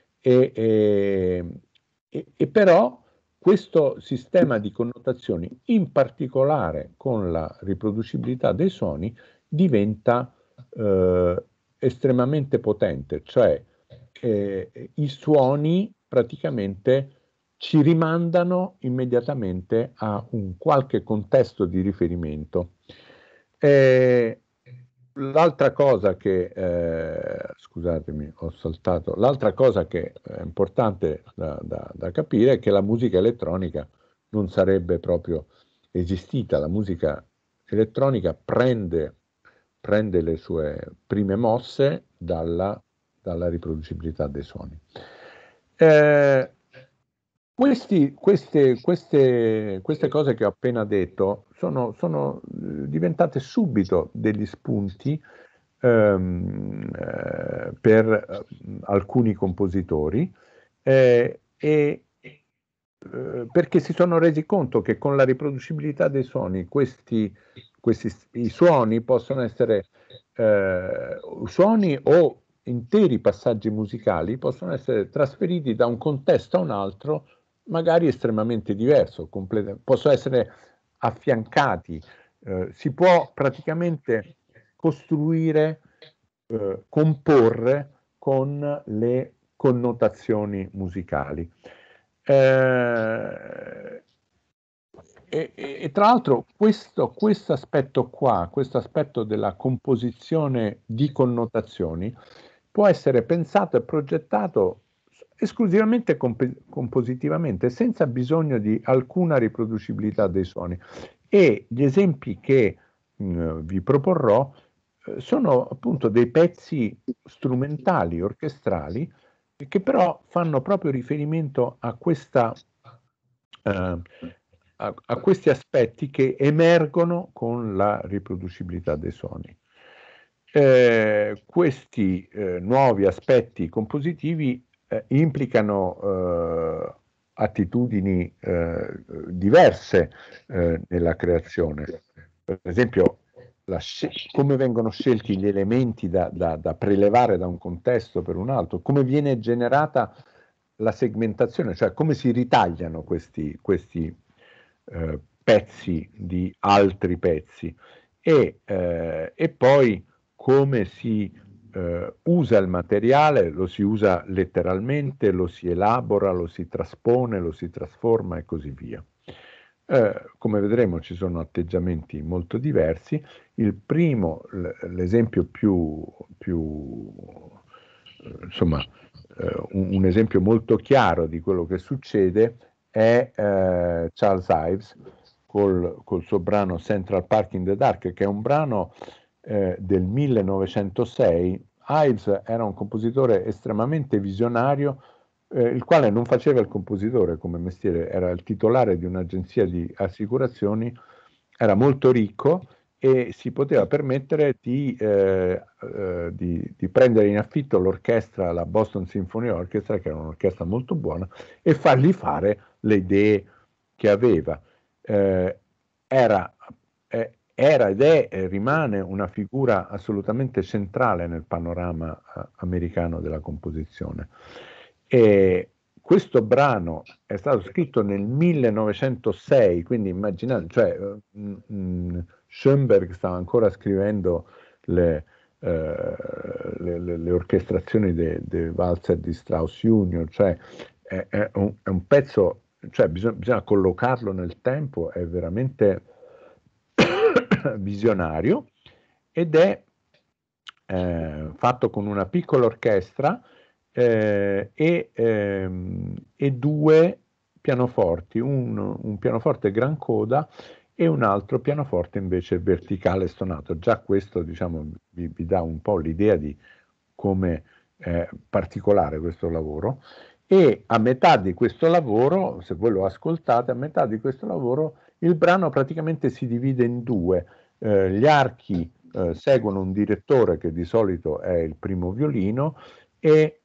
e però questo sistema di connotazioni, in particolare con la riproducibilità dei suoni, diventa estremamente potente, cioè i suoni praticamente ci rimandano immediatamente a un qualche contesto di riferimento. L'altra cosa che, scusatemi, ho saltato, l'altra cosa che è importante da capire è che la musica elettronica non sarebbe proprio esistita. La musica elettronica prende le sue prime mosse dalla riproducibilità dei suoni. Queste cose che ho appena detto sono diventate subito degli spunti per alcuni compositori perché si sono resi conto che con la riproducibilità dei suoni i suoni possono essere suoni o interi passaggi musicali possono essere trasferiti da un contesto a un altro magari estremamente diverso, possono essere affiancati, si può praticamente costruire, comporre con le connotazioni musicali. e tra l'altro questo aspetto qua, questo aspetto della composizione di connotazioni, può essere pensato e progettato esclusivamente compositivamente, senza bisogno di alcuna riproducibilità dei suoni. E gli esempi che vi proporrò sono appunto dei pezzi strumentali, orchestrali, che però fanno proprio riferimento a a questi aspetti che emergono con la riproducibilità dei suoni. Questi nuovi aspetti compositivi implicano attitudini diverse nella creazione. Per esempio, come vengono scelti gli elementi da prelevare da un contesto per un altro, come viene generata la segmentazione, cioè come si ritagliano questi pezzi di altri pezzi e poi come si usa il materiale, lo si usa letteralmente, lo si elabora, lo si traspone, lo si trasforma e così via. Come vedremo ci sono atteggiamenti molto diversi. Il primo, l'esempio insomma, un esempio molto chiaro di quello che succede è Charles Ives col suo brano Central Park in the Dark, che è un brano del 1906. Ives era un compositore estremamente visionario, il quale non faceva il compositore come mestiere, era il titolare di un'agenzia di assicurazioni, era molto ricco e si poteva permettere di prendere in affitto l'orchestra, la Boston Symphony Orchestra, che era un'orchestra molto buona, e fargli fare le idee che aveva. Era ed è e rimane una figura assolutamente centrale nel panorama americano della composizione. E questo brano è stato scritto nel 1906, quindi immaginate, cioè Schoenberg stava ancora scrivendo le orchestrazioni dei valzer di Strauss Junior, cioè è un pezzo, cioè bisogna collocarlo nel tempo, è veramente visionario ed è fatto con una piccola orchestra e due pianoforti, un pianoforte gran coda e un altro pianoforte invece verticale stonato. Già questo, diciamo, vi dà un po' l'idea di come è particolare questo lavoro. E a metà di questo lavoro, se voi lo ascoltate, a metà di questo lavoro il brano praticamente si divide in due. Gli archi seguono un direttore che di solito è il primo violino e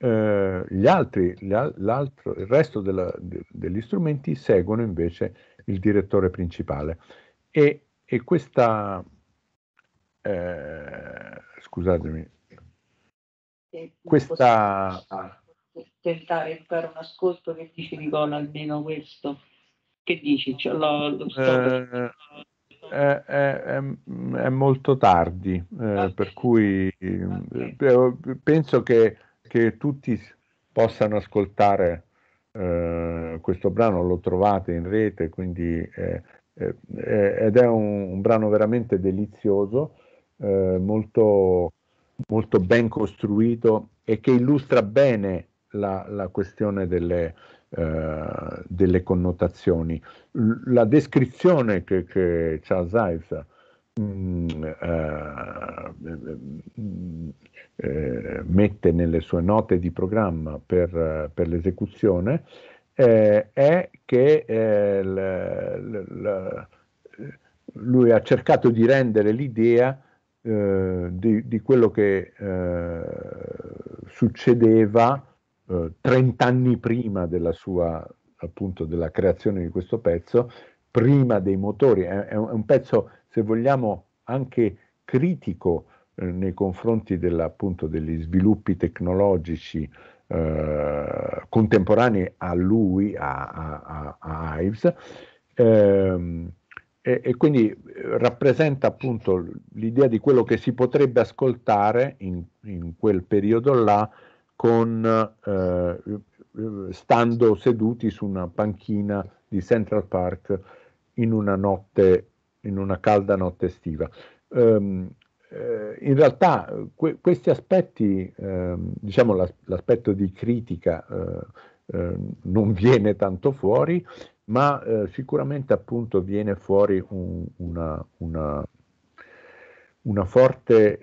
il resto degli strumenti seguono invece il direttore principale. E questa, scusatemi, questa... Tentare di fare un ascolto, che dici Nicola, almeno questo? Che dici? È molto tardi, per cui penso che tutti possano ascoltare questo brano, lo trovate in rete, quindi, ed è un brano veramente delizioso, molto, molto ben costruito e che illustra bene la questione delle connotazioni. La descrizione che Charles Ives mette nelle sue note di programma per l'esecuzione è che lui ha cercato di rendere l'idea di quello che succedeva 30 anni prima della sua, appunto, della creazione di questo pezzo, prima dei motori. È un pezzo, se vogliamo, anche critico nei confronti appunto degli sviluppi tecnologici contemporanei a lui, a Ives, e quindi rappresenta appunto l'idea di quello che si potrebbe ascoltare in quel periodo là, stando seduti su una panchina di Central Park in una calda notte estiva. In realtà questi aspetti, diciamo l'aspetto di critica non viene tanto fuori, ma sicuramente appunto viene fuori una forte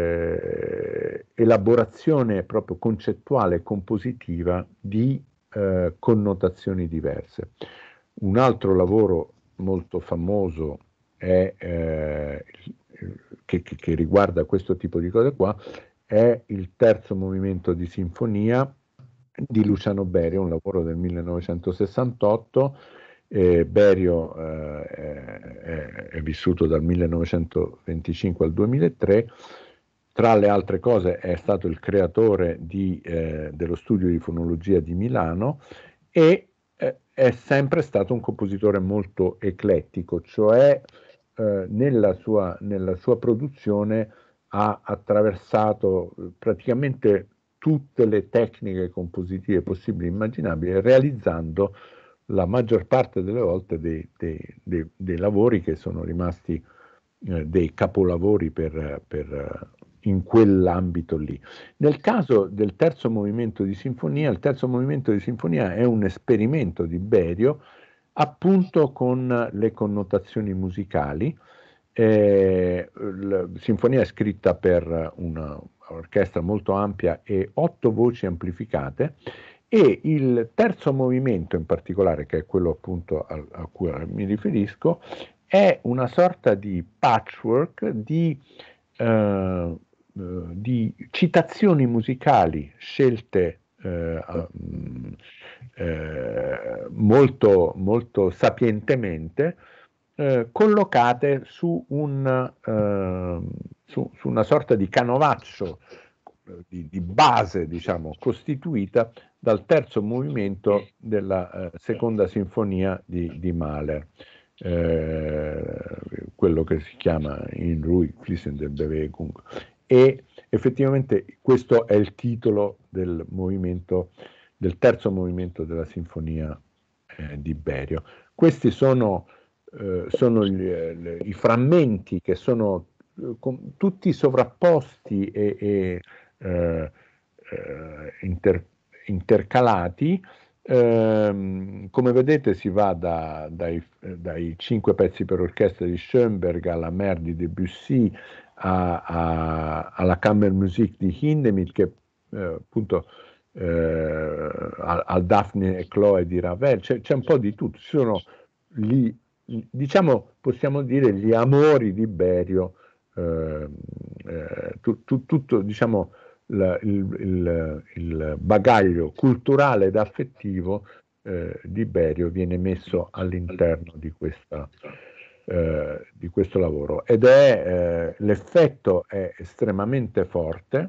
elaborazione proprio concettuale e compositiva di connotazioni diverse. Un altro lavoro molto famoso che riguarda questo tipo di cose qua è il terzo movimento di sinfonia di Luciano Berio, un lavoro del 1968. Berio è vissuto dal 1925 al 2003. Tra le altre cose è stato il creatore dello studio di fonologia di Milano e è sempre stato un compositore molto eclettico, cioè nella sua produzione ha attraversato praticamente tutte le tecniche compositive possibili e immaginabili, realizzando la maggior parte delle volte dei lavori che sono rimasti dei capolavori in quell'ambito lì. Nel caso del terzo movimento di sinfonia, il terzo movimento di sinfonia è un esperimento di Berio appunto con le connotazioni musicali. La sinfonia è scritta per un'orchestra molto ampia e 8 voci amplificate, e il terzo movimento in particolare, che è quello appunto a cui mi riferisco, è una sorta di patchwork di citazioni musicali scelte molto, molto sapientemente, collocate su una sorta di canovaccio di base, diciamo, costituita dal terzo movimento della seconda sinfonia di Mahler, quello che si chiama in Ruhig fließende Bewegung, e effettivamente questo è il titolo del terzo movimento della sinfonia di Berio. Questi sono i frammenti che sono tutti sovrapposti e intercalati. Come vedete si va dai 5 pezzi per orchestra di Schoenberg alla Mer di Debussy alla Kammermusik di Hindemith, che appunto al Daphne e Chloe di Ravel. C'è un po' di tutto. Ci sono diciamo, possiamo dire, gli amori di Berio, tutto, diciamo, il bagaglio culturale ed affettivo di Berio viene messo all'interno di questo lavoro, ed l'effetto è estremamente forte,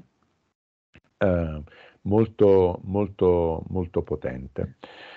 molto, molto, molto potente.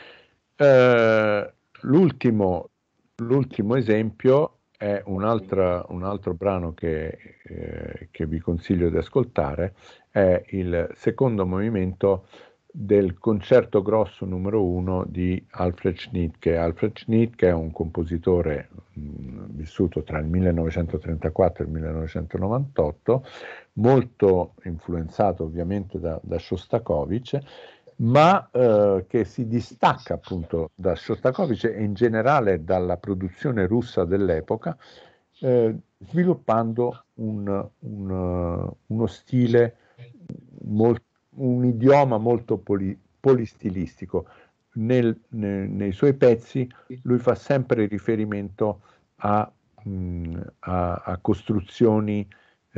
L'ultimo esempio è un altro brano che vi consiglio di ascoltare, è il secondo movimento del concerto grosso numero 1 di Alfred Schnittke. Alfred Schnittke è un compositore vissuto tra il 1934 e il 1998, molto influenzato ovviamente da Shostakovich, ma che si distacca appunto da Shostakovich e in generale dalla produzione russa dell'epoca, sviluppando uno stile, un idioma molto polistilistico. Nei suoi pezzi lui fa sempre riferimento a costruzioni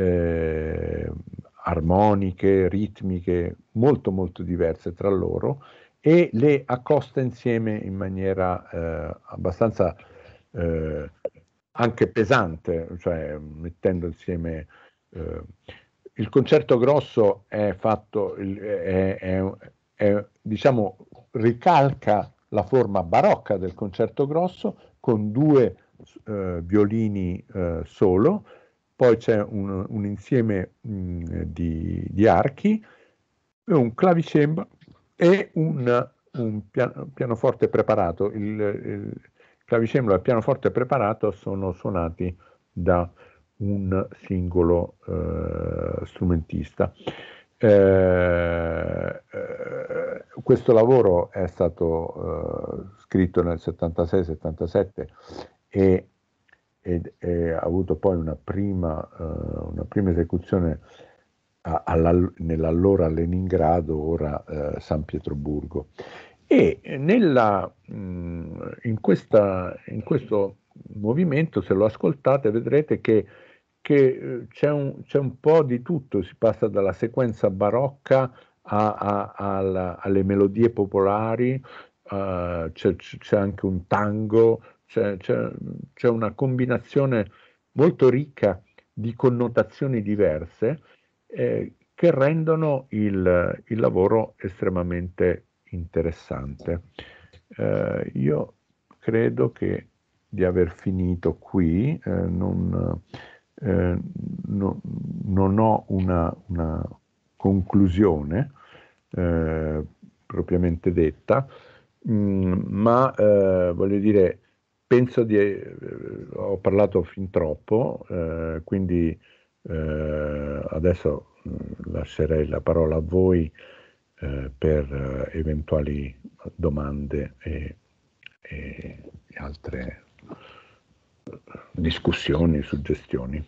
armoniche, ritmiche molto molto diverse tra loro, e le accosta insieme in maniera abbastanza anche pesante, cioè mettendo insieme il concerto grosso è fatto, diciamo, ricalca la forma barocca del concerto grosso con 2 violini solo, poi c'è un insieme di archi, un clavicembalo e un pianoforte preparato. clavicembalo e pianoforte preparato sono suonati da un singolo strumentista. Questo lavoro è stato scritto nel 76-77 e ha avuto poi una prima esecuzione nell'allora Leningrado, ora San Pietroburgo. E in questo movimento, se lo ascoltate, vedrete che c'è un po' di tutto, si passa dalla sequenza barocca alle melodie popolari, c'è anche un tango, c'è una combinazione molto ricca di connotazioni diverse che rendono il lavoro estremamente interessante. Io credo di aver finito qui, non ho una conclusione propriamente detta, ma voglio dire, penso ho parlato fin troppo, quindi adesso lascerei la parola a voi per eventuali domande e altre discussioni, suggestioni.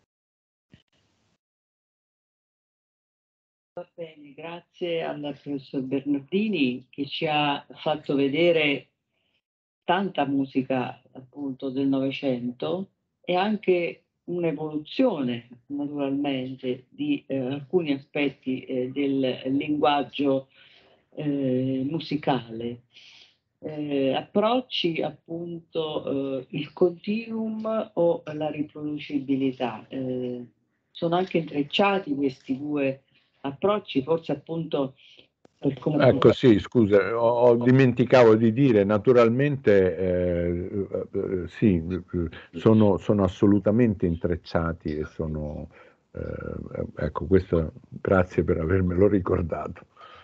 Va bene, grazie al professor Bernardini che ci ha fatto vedere tanta musica appunto del Novecento e anche un'evoluzione naturalmente di alcuni aspetti del linguaggio musicale. Approcci appunto il continuum o la riproducibilità. Sono anche intrecciati questi due approcci, forse appunto per come... Ecco, sì, scusa, dimenticavo di dire, naturalmente sì, sono assolutamente intrecciati e sono, ecco, questo grazie per avermelo ricordato.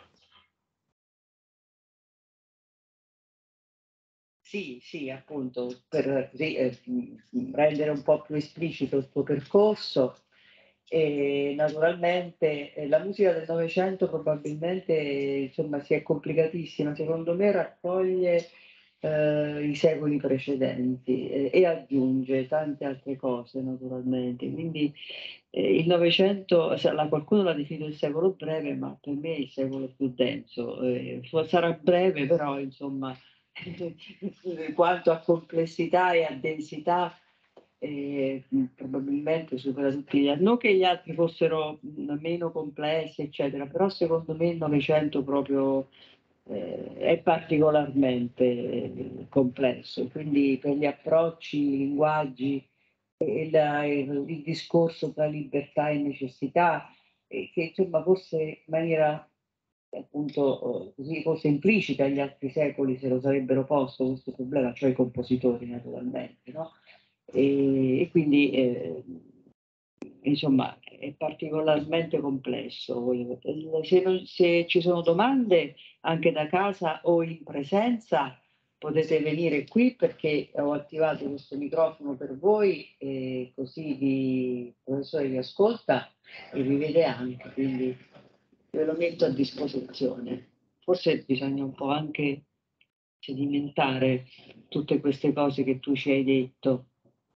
Sì, appunto, per rendere un po' più esplicito il tuo percorso. E naturalmente la musica del Novecento probabilmente insomma si è complicatissima, secondo me raccoglie i secoli precedenti e aggiunge tante altre cose naturalmente. Quindi il Novecento, qualcuno l'ha definito il secolo breve, ma per me è il secolo più denso. Sarà breve, però insomma quanto a complessità e a densità probabilmente supera tutti gli altri. Non che gli altri fossero meno complessi, eccetera, però secondo me il Novecento proprio è particolarmente complesso, quindi per gli approcci, i linguaggi, il discorso tra libertà e necessità, che insomma forse in maniera appunto così forse implicita agli altri secoli se lo sarebbero posto questo problema, cioè i compositori naturalmente, no? E quindi insomma è particolarmente complesso. Se ci sono domande anche da casa o in presenza potete venire qui perché ho attivato questo microfono per voi e così il professore vi ascolta e vi vede anche, quindi ve lo metto a disposizione. Forse bisogna un po' anche sedimentare tutte queste cose che tu ci hai detto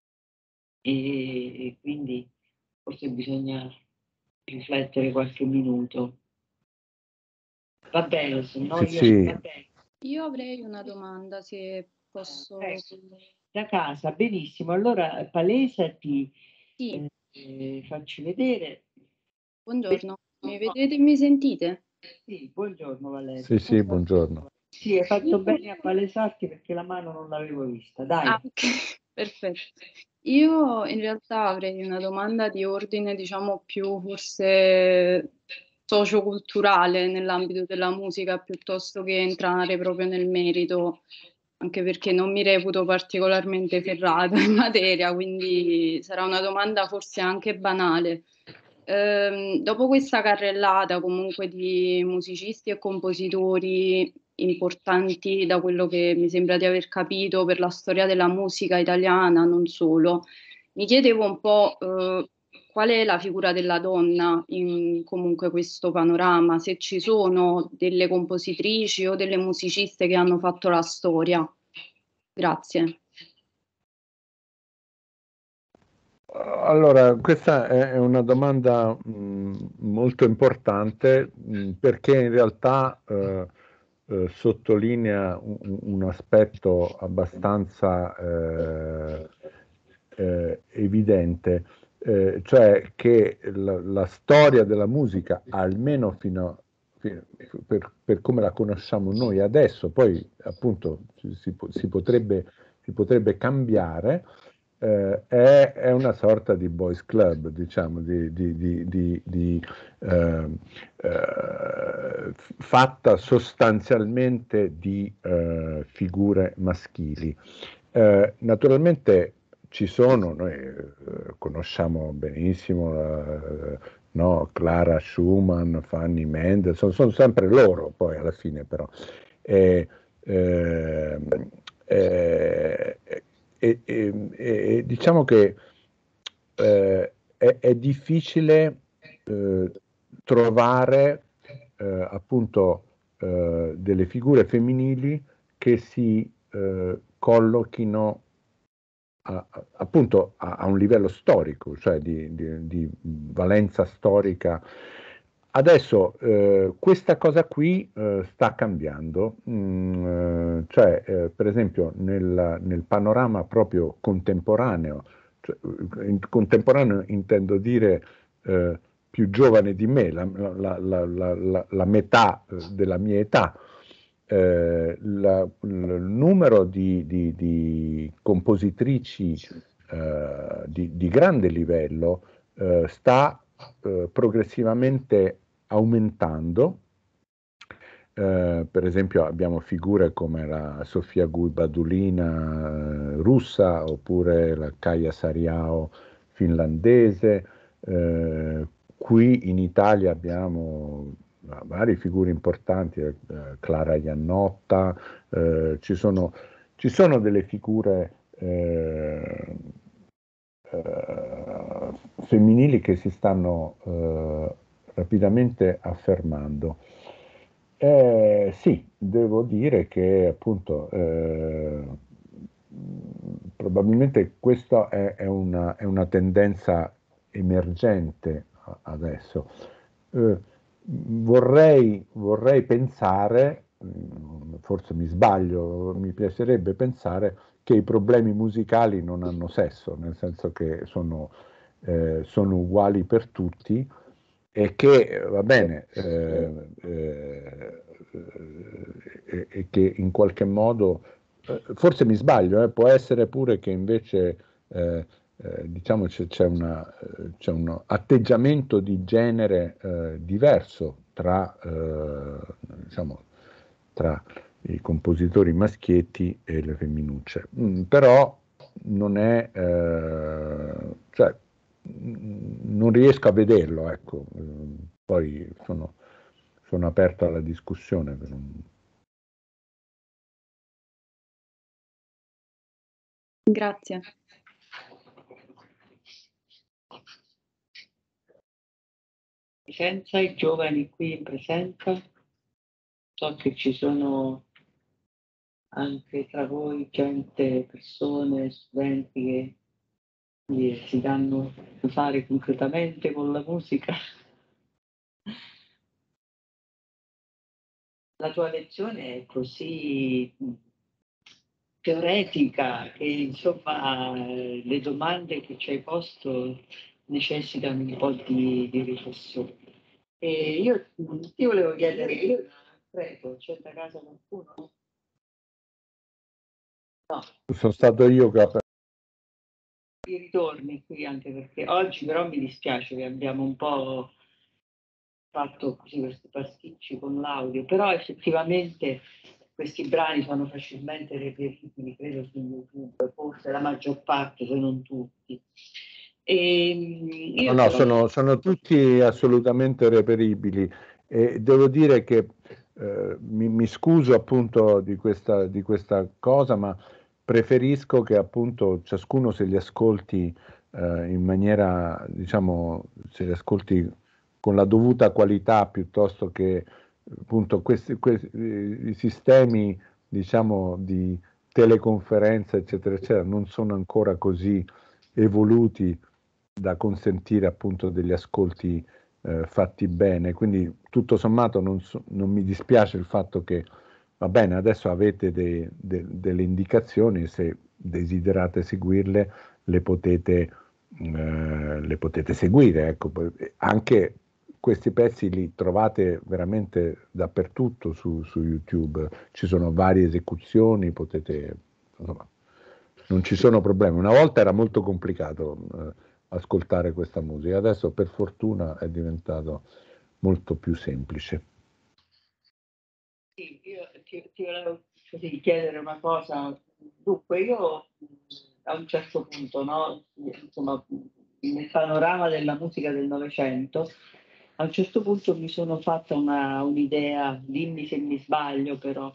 e quindi forse bisogna riflettere qualche minuto. Va bene, se no Sì. va bene. Io avrei una domanda, se posso. Da casa, benissimo. Allora palesati, Sì, facci vedere. buongiorno, mi vedete e mi sentite? Sì, buongiorno Valeria. Sì, buongiorno. Sì, hai fatto bene a palesarti perché la mano non l'avevo vista. Dai. Ah, ok, perfetto. Io in realtà avrei una domanda di ordine, diciamo, più forse socioculturale nell'ambito della musica, piuttosto che entrare proprio nel merito, anche perché non mi reputo particolarmente ferrata in materia, quindi sarà una domanda forse anche banale. Dopo questa carrellata comunque di musicisti e compositori importanti da quello che mi sembra di aver capito per la storia della musica italiana, non solo. Mi chiedevo un po' qual è la figura della donna in comunque questo panorama, se ci sono delle compositrici o delle musiciste che hanno fatto la storia. Grazie. Allora, questa è una domanda molto importante perché in realtà sottolinea un aspetto abbastanza evidente, cioè che la storia della musica, almeno per come la conosciamo noi adesso, poi appunto si potrebbe cambiare, è una sorta di boys club, diciamo, fatta sostanzialmente di figure maschili. Naturalmente ci sono, noi conosciamo benissimo no, Clara Schumann, Fanny Mendelssohn, sono sempre loro poi alla fine però. Diciamo che è difficile trovare appunto delle figure femminili che si collochino appunto a un livello storico, cioè di valenza storica. Adesso questa cosa qui sta cambiando, cioè per esempio nel panorama proprio contemporaneo, cioè, contemporaneo intendo dire più giovane di me, la metà della mia età, il numero di compositrici di grande livello sta progressivamente aumentando. Per esempio abbiamo figure come la Sofia Guibadulina russa oppure la Kaija Saariaho finlandese. Qui in Italia abbiamo varie figure importanti, Clara Iannotta, ci sono delle figure femminili che si stanno rapidamente affermando. Sì, devo dire che appunto probabilmente questa è una tendenza emergente adesso. Vorrei pensare, forse mi sbaglio, mi piacerebbe pensare che i problemi musicali non hanno sesso, nel senso che sono uguali per tutti e che va bene, e che in qualche modo, forse mi sbaglio, può essere pure che invece diciamo c'è un atteggiamento di genere diverso diciamo, tra i compositori maschietti e le femminucce, però non è, cioè, non riesco a vederlo, ecco. Poi sono aperto alla discussione. Grazie. Senza i giovani qui in presenza, so che ci sono anche tra voi persone, studenti che si danno da fare concretamente con la musica. La tua lezione è così teoretica che insomma le domande che ci hai posto necessitano un po' di riflessione. E io ti volevo chiedere, prego, c'è da casa qualcuno? No. Sono stato io che I ritorni qui, anche perché oggi però mi dispiace che abbiamo un po' fatto così questi pasticci con l'audio, però effettivamente questi brani sono facilmente reperibili, credo su YouTube, forse la maggior parte, se non tutti. No, sono tutti assolutamente reperibili e devo dire che mi scuso appunto di questa cosa, ma preferisco che appunto ciascuno se li ascolti in maniera, diciamo, se li ascolti con la dovuta qualità, piuttosto che appunto i sistemi, diciamo, di teleconferenza, eccetera, eccetera, non sono ancora così evoluti da consentire appunto degli ascolti fatti bene. Quindi tutto sommato non mi dispiace il fatto che, va bene, adesso avete delle indicazioni, se desiderate seguirle le potete seguire. Ecco. Anche questi pezzi li trovate veramente dappertutto su YouTube, ci sono varie esecuzioni, potete, insomma, non ci sono problemi. Una volta era molto complicato ascoltare questa musica, adesso per fortuna è diventato molto più semplice. Sì, io ti volevo così chiedere una cosa. Dunque, io a un certo punto, no, insomma, nel panorama della musica del Novecento, a un certo punto mi sono fatta un'idea, dimmi se mi sbaglio però,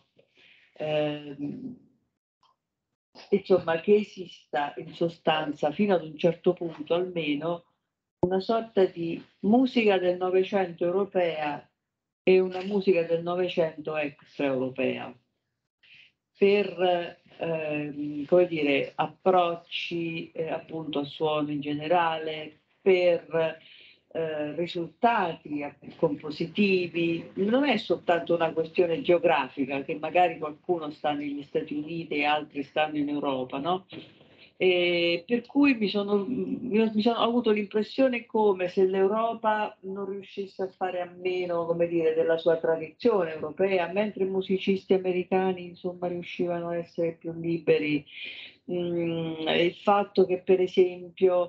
insomma, che esista in sostanza, fino ad un certo punto almeno, una sorta di musica del Novecento europea e una musica del Novecento extraeuropea per come dire, approcci appunto al suono in generale, per risultati compositivi. Non è soltanto una questione geografica, che magari qualcuno sta negli Stati Uniti e altri stanno in Europa, no? Per cui ho avuto l'impressione come se l'Europa non riuscisse a fare a meno, come dire, della sua tradizione europea, mentre i musicisti americani, insomma, riuscivano a essere più liberi. Il fatto che, per esempio,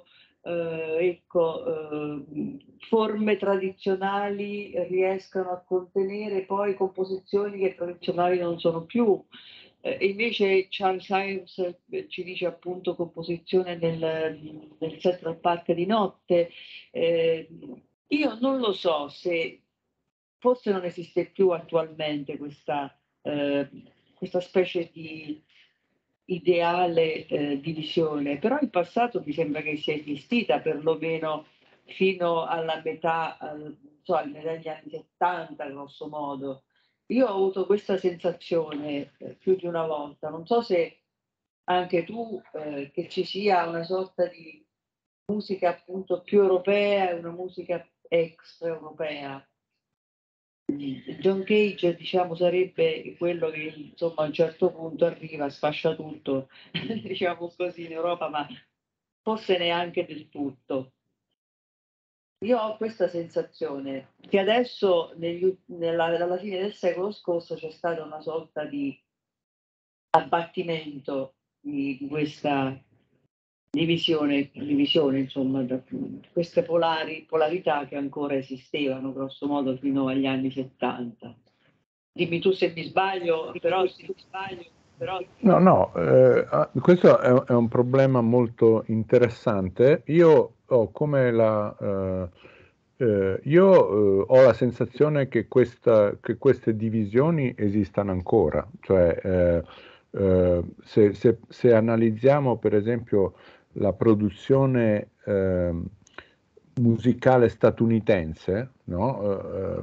forme tradizionali riescano a contenere poi composizioni che tradizionali non sono più. Invece Charles Ives ci dice appunto composizione del Central Park di notte. Io non lo so se forse non esiste più attualmente questa specie di ideale divisione, però in passato mi sembra che sia esistita perlomeno fino alla metà degli anni 70, grosso modo. Io ho avuto questa sensazione più di una volta, non so se anche tu, che ci sia una sorta di musica appunto più europea e una musica extraeuropea. John Cage, diciamo, sarebbe quello che insomma a un certo punto arriva, sfascia tutto, diciamo così, in Europa, ma forse neanche del tutto. Io ho questa sensazione che adesso, alla fine del secolo scorso, c'è stata una sorta di abbattimento di questa divisione, insomma, queste polarità che ancora esistevano, grosso modo, fino agli anni 70. Dimmi tu se mi sbaglio, però se mi sbaglio, però... No, questo è un problema molto interessante. Io ho come ho la sensazione che queste divisioni esistano ancora. Cioè, se analizziamo per esempio la produzione musicale statunitense, no?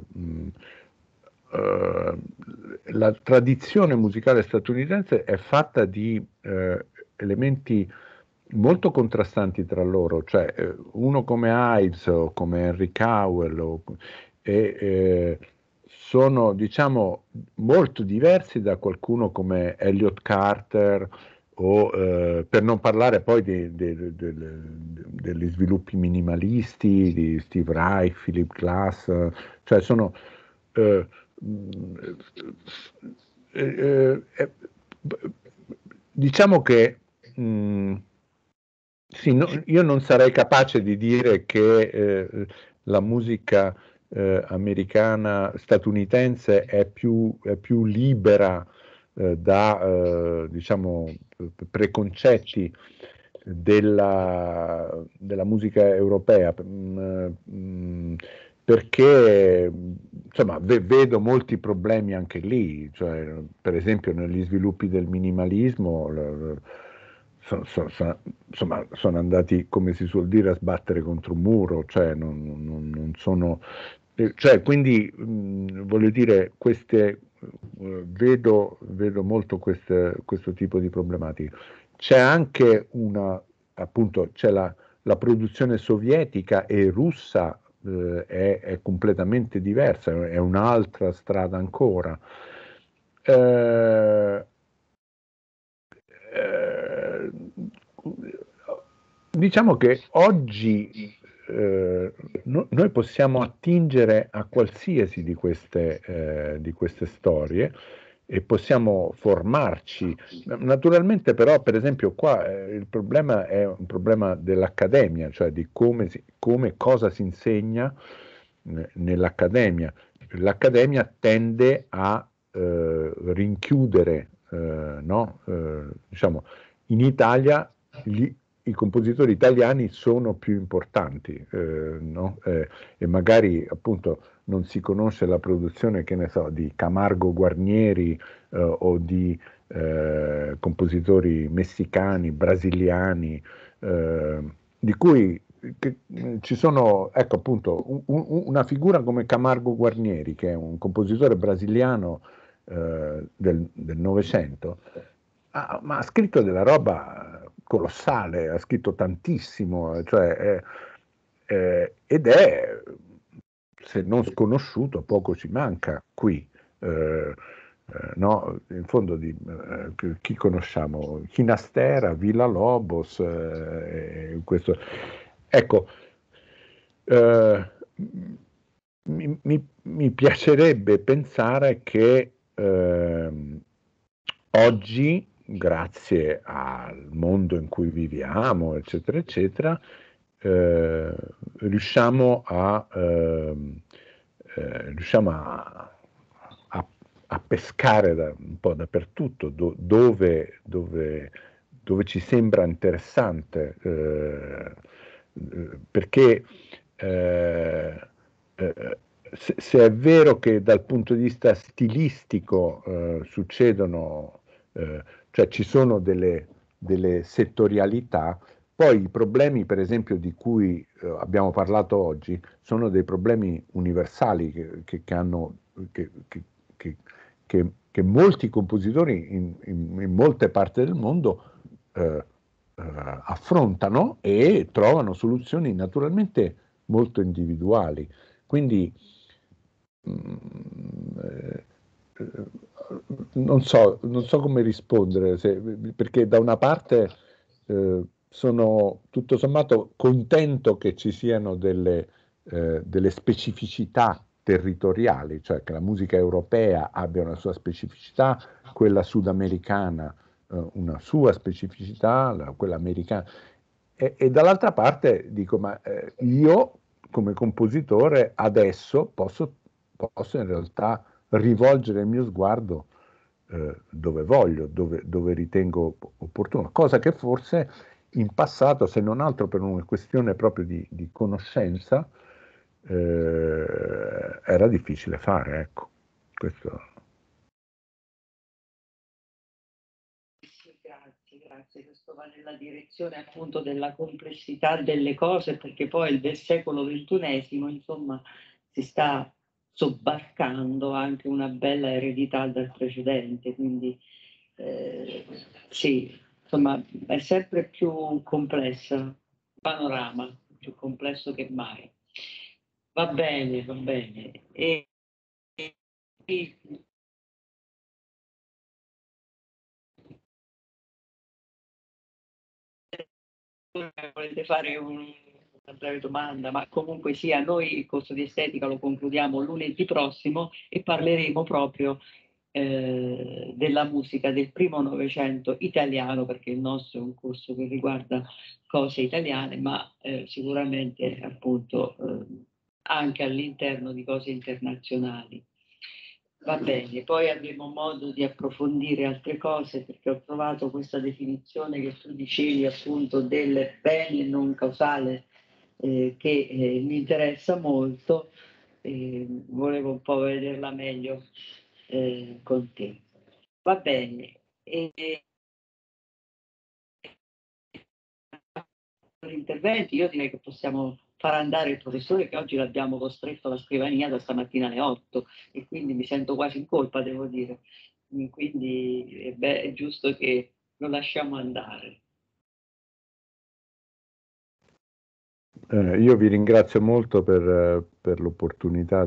La tradizione musicale statunitense è fatta di elementi molto contrastanti tra loro, cioè uno come Ives o come Henry Cowell sono, diciamo, molto diversi da qualcuno come Elliott Carter o per non parlare poi degli sviluppi minimalisti di Steve Reich, Philip Glass, cioè sono diciamo che sì, io non sarei capace di dire che la musica americana statunitense è più libera da diciamo preconcetti della musica europea. perché insomma vedo molti problemi anche lì, cioè, per esempio negli sviluppi del minimalismo insomma, sono andati, come si suol dire, a sbattere contro un muro, cioè non sono, cioè, quindi voglio dire, vedo molto questo tipo di problematiche. C'è anche appunto, c'è la produzione sovietica e russa è completamente diversa, è un'altra strada ancora. Eh, eh, diciamo che oggi noi possiamo attingere a qualsiasi di queste storie e possiamo formarci. Naturalmente però, per esempio, qua il problema è un problema dell'accademia, cioè di cosa si insegna nell'accademia. L'accademia tende a rinchiudere, no? Diciamo, in Italia i compositori italiani sono più importanti, no? E magari appunto non si conosce la produzione, che ne so, di Camargo Guarnieri o di compositori messicani, brasiliani, di cui ci sono, ecco appunto, una figura come Camargo Guarnieri, che è un compositore brasiliano del Novecento, ma ha scritto della roba colossale, ha scritto tantissimo, cioè, ed è, se non sconosciuto, poco ci manca qui. No? In fondo chi conosciamo? Chinastera, Villa Lobos, questo. Ecco, eh, mi piacerebbe pensare che oggi, grazie al mondo in cui viviamo, eccetera, eccetera, riusciamo a pescare un po' dappertutto, dove ci sembra interessante, perché se è vero che dal punto di vista stilistico succedono, cioè ci sono delle settorialità, poi i problemi, per esempio, di cui abbiamo parlato oggi, sono dei problemi universali che, che- che- che molti compositori in molte parti del mondo affrontano e trovano soluzioni naturalmente molto individuali. Quindi eh, non so come rispondere, perché da una parte sono tutto sommato contento che ci siano delle specificità territoriali, cioè che la musica europea abbia una sua specificità, quella sudamericana una sua specificità, quella americana. E dall'altra parte dico, ma io come compositore adesso posso in realtà rivolgere il mio sguardo dove voglio, dove ritengo opportuno, cosa che forse in passato, se non altro per una questione proprio di conoscenza, era difficile fare, ecco. Questo. Sì, grazie. Questo va nella direzione appunto della complessità delle cose, perché poi del secolo XXI, insomma, si sta sobbarcando anche una bella eredità dal precedente, quindi eh, sì, insomma, è sempre più complessa, il panorama più complesso che mai. Va bene, va bene. E volete fare una breve domanda, ma comunque sia, noi il corso di estetica lo concludiamo lunedì prossimo e parleremo proprio della musica del primo Novecento italiano, perché il nostro è un corso che riguarda cose italiane, ma sicuramente appunto anche all'interno di cose internazionali. Va bene, poi avremo modo di approfondire altre cose, perché ho trovato questa definizione che tu dicevi appunto del bene non causale che mi interessa molto, volevo un po' vederla meglio con te. Va bene. Interventi, io direi che possiamo far andare il professore, che oggi l'abbiamo costretto alla scrivania da stamattina alle 8 e quindi mi sento quasi in colpa, devo dire. Quindi è giusto che lo lasciamo andare. Io vi ringrazio molto per l'opportunità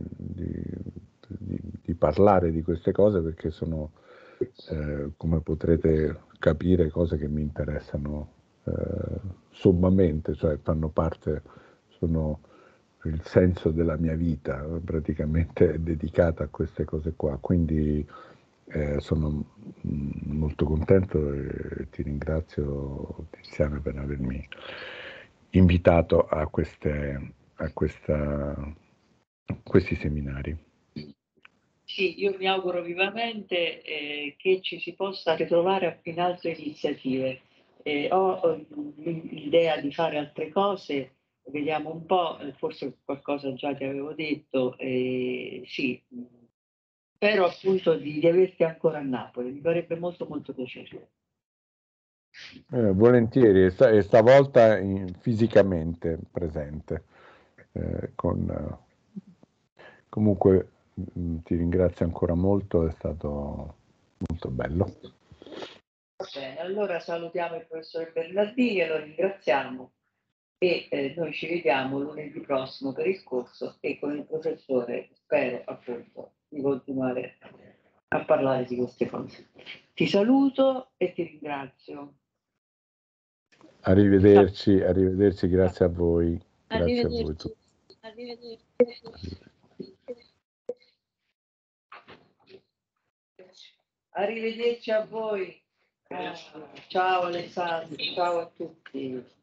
di parlare di queste cose, perché sono, come potrete capire, cose che mi interessano sommamente, cioè fanno parte, sono il senso della mia vita, praticamente è dedicata a queste cose qua. Quindi sono molto contento e ti ringrazio, Tiziana, per avermi invitato a questi seminari. Sì, io mi auguro vivamente che ci si possa ritrovare in altre iniziative. Ho l'idea di fare altre cose, vediamo un po', forse qualcosa già ti avevo detto, sì, spero appunto di averti ancora a Napoli, mi farebbe molto molto piacere. Volentieri, e stavolta fisicamente presente. Comunque ti ringrazio ancora molto, è stato molto bello. Va bene, allora salutiamo il professore Bernardini e lo ringraziamo e noi ci vediamo lunedì prossimo per il corso e con il professore spero appunto di continuare a parlare di queste cose. Ti saluto e ti ringrazio. Arrivederci, arrivederci, grazie a voi. Grazie a voi tutti. Arrivederci. Arrivederci a voi. Ciao Alessandro, ciao a tutti.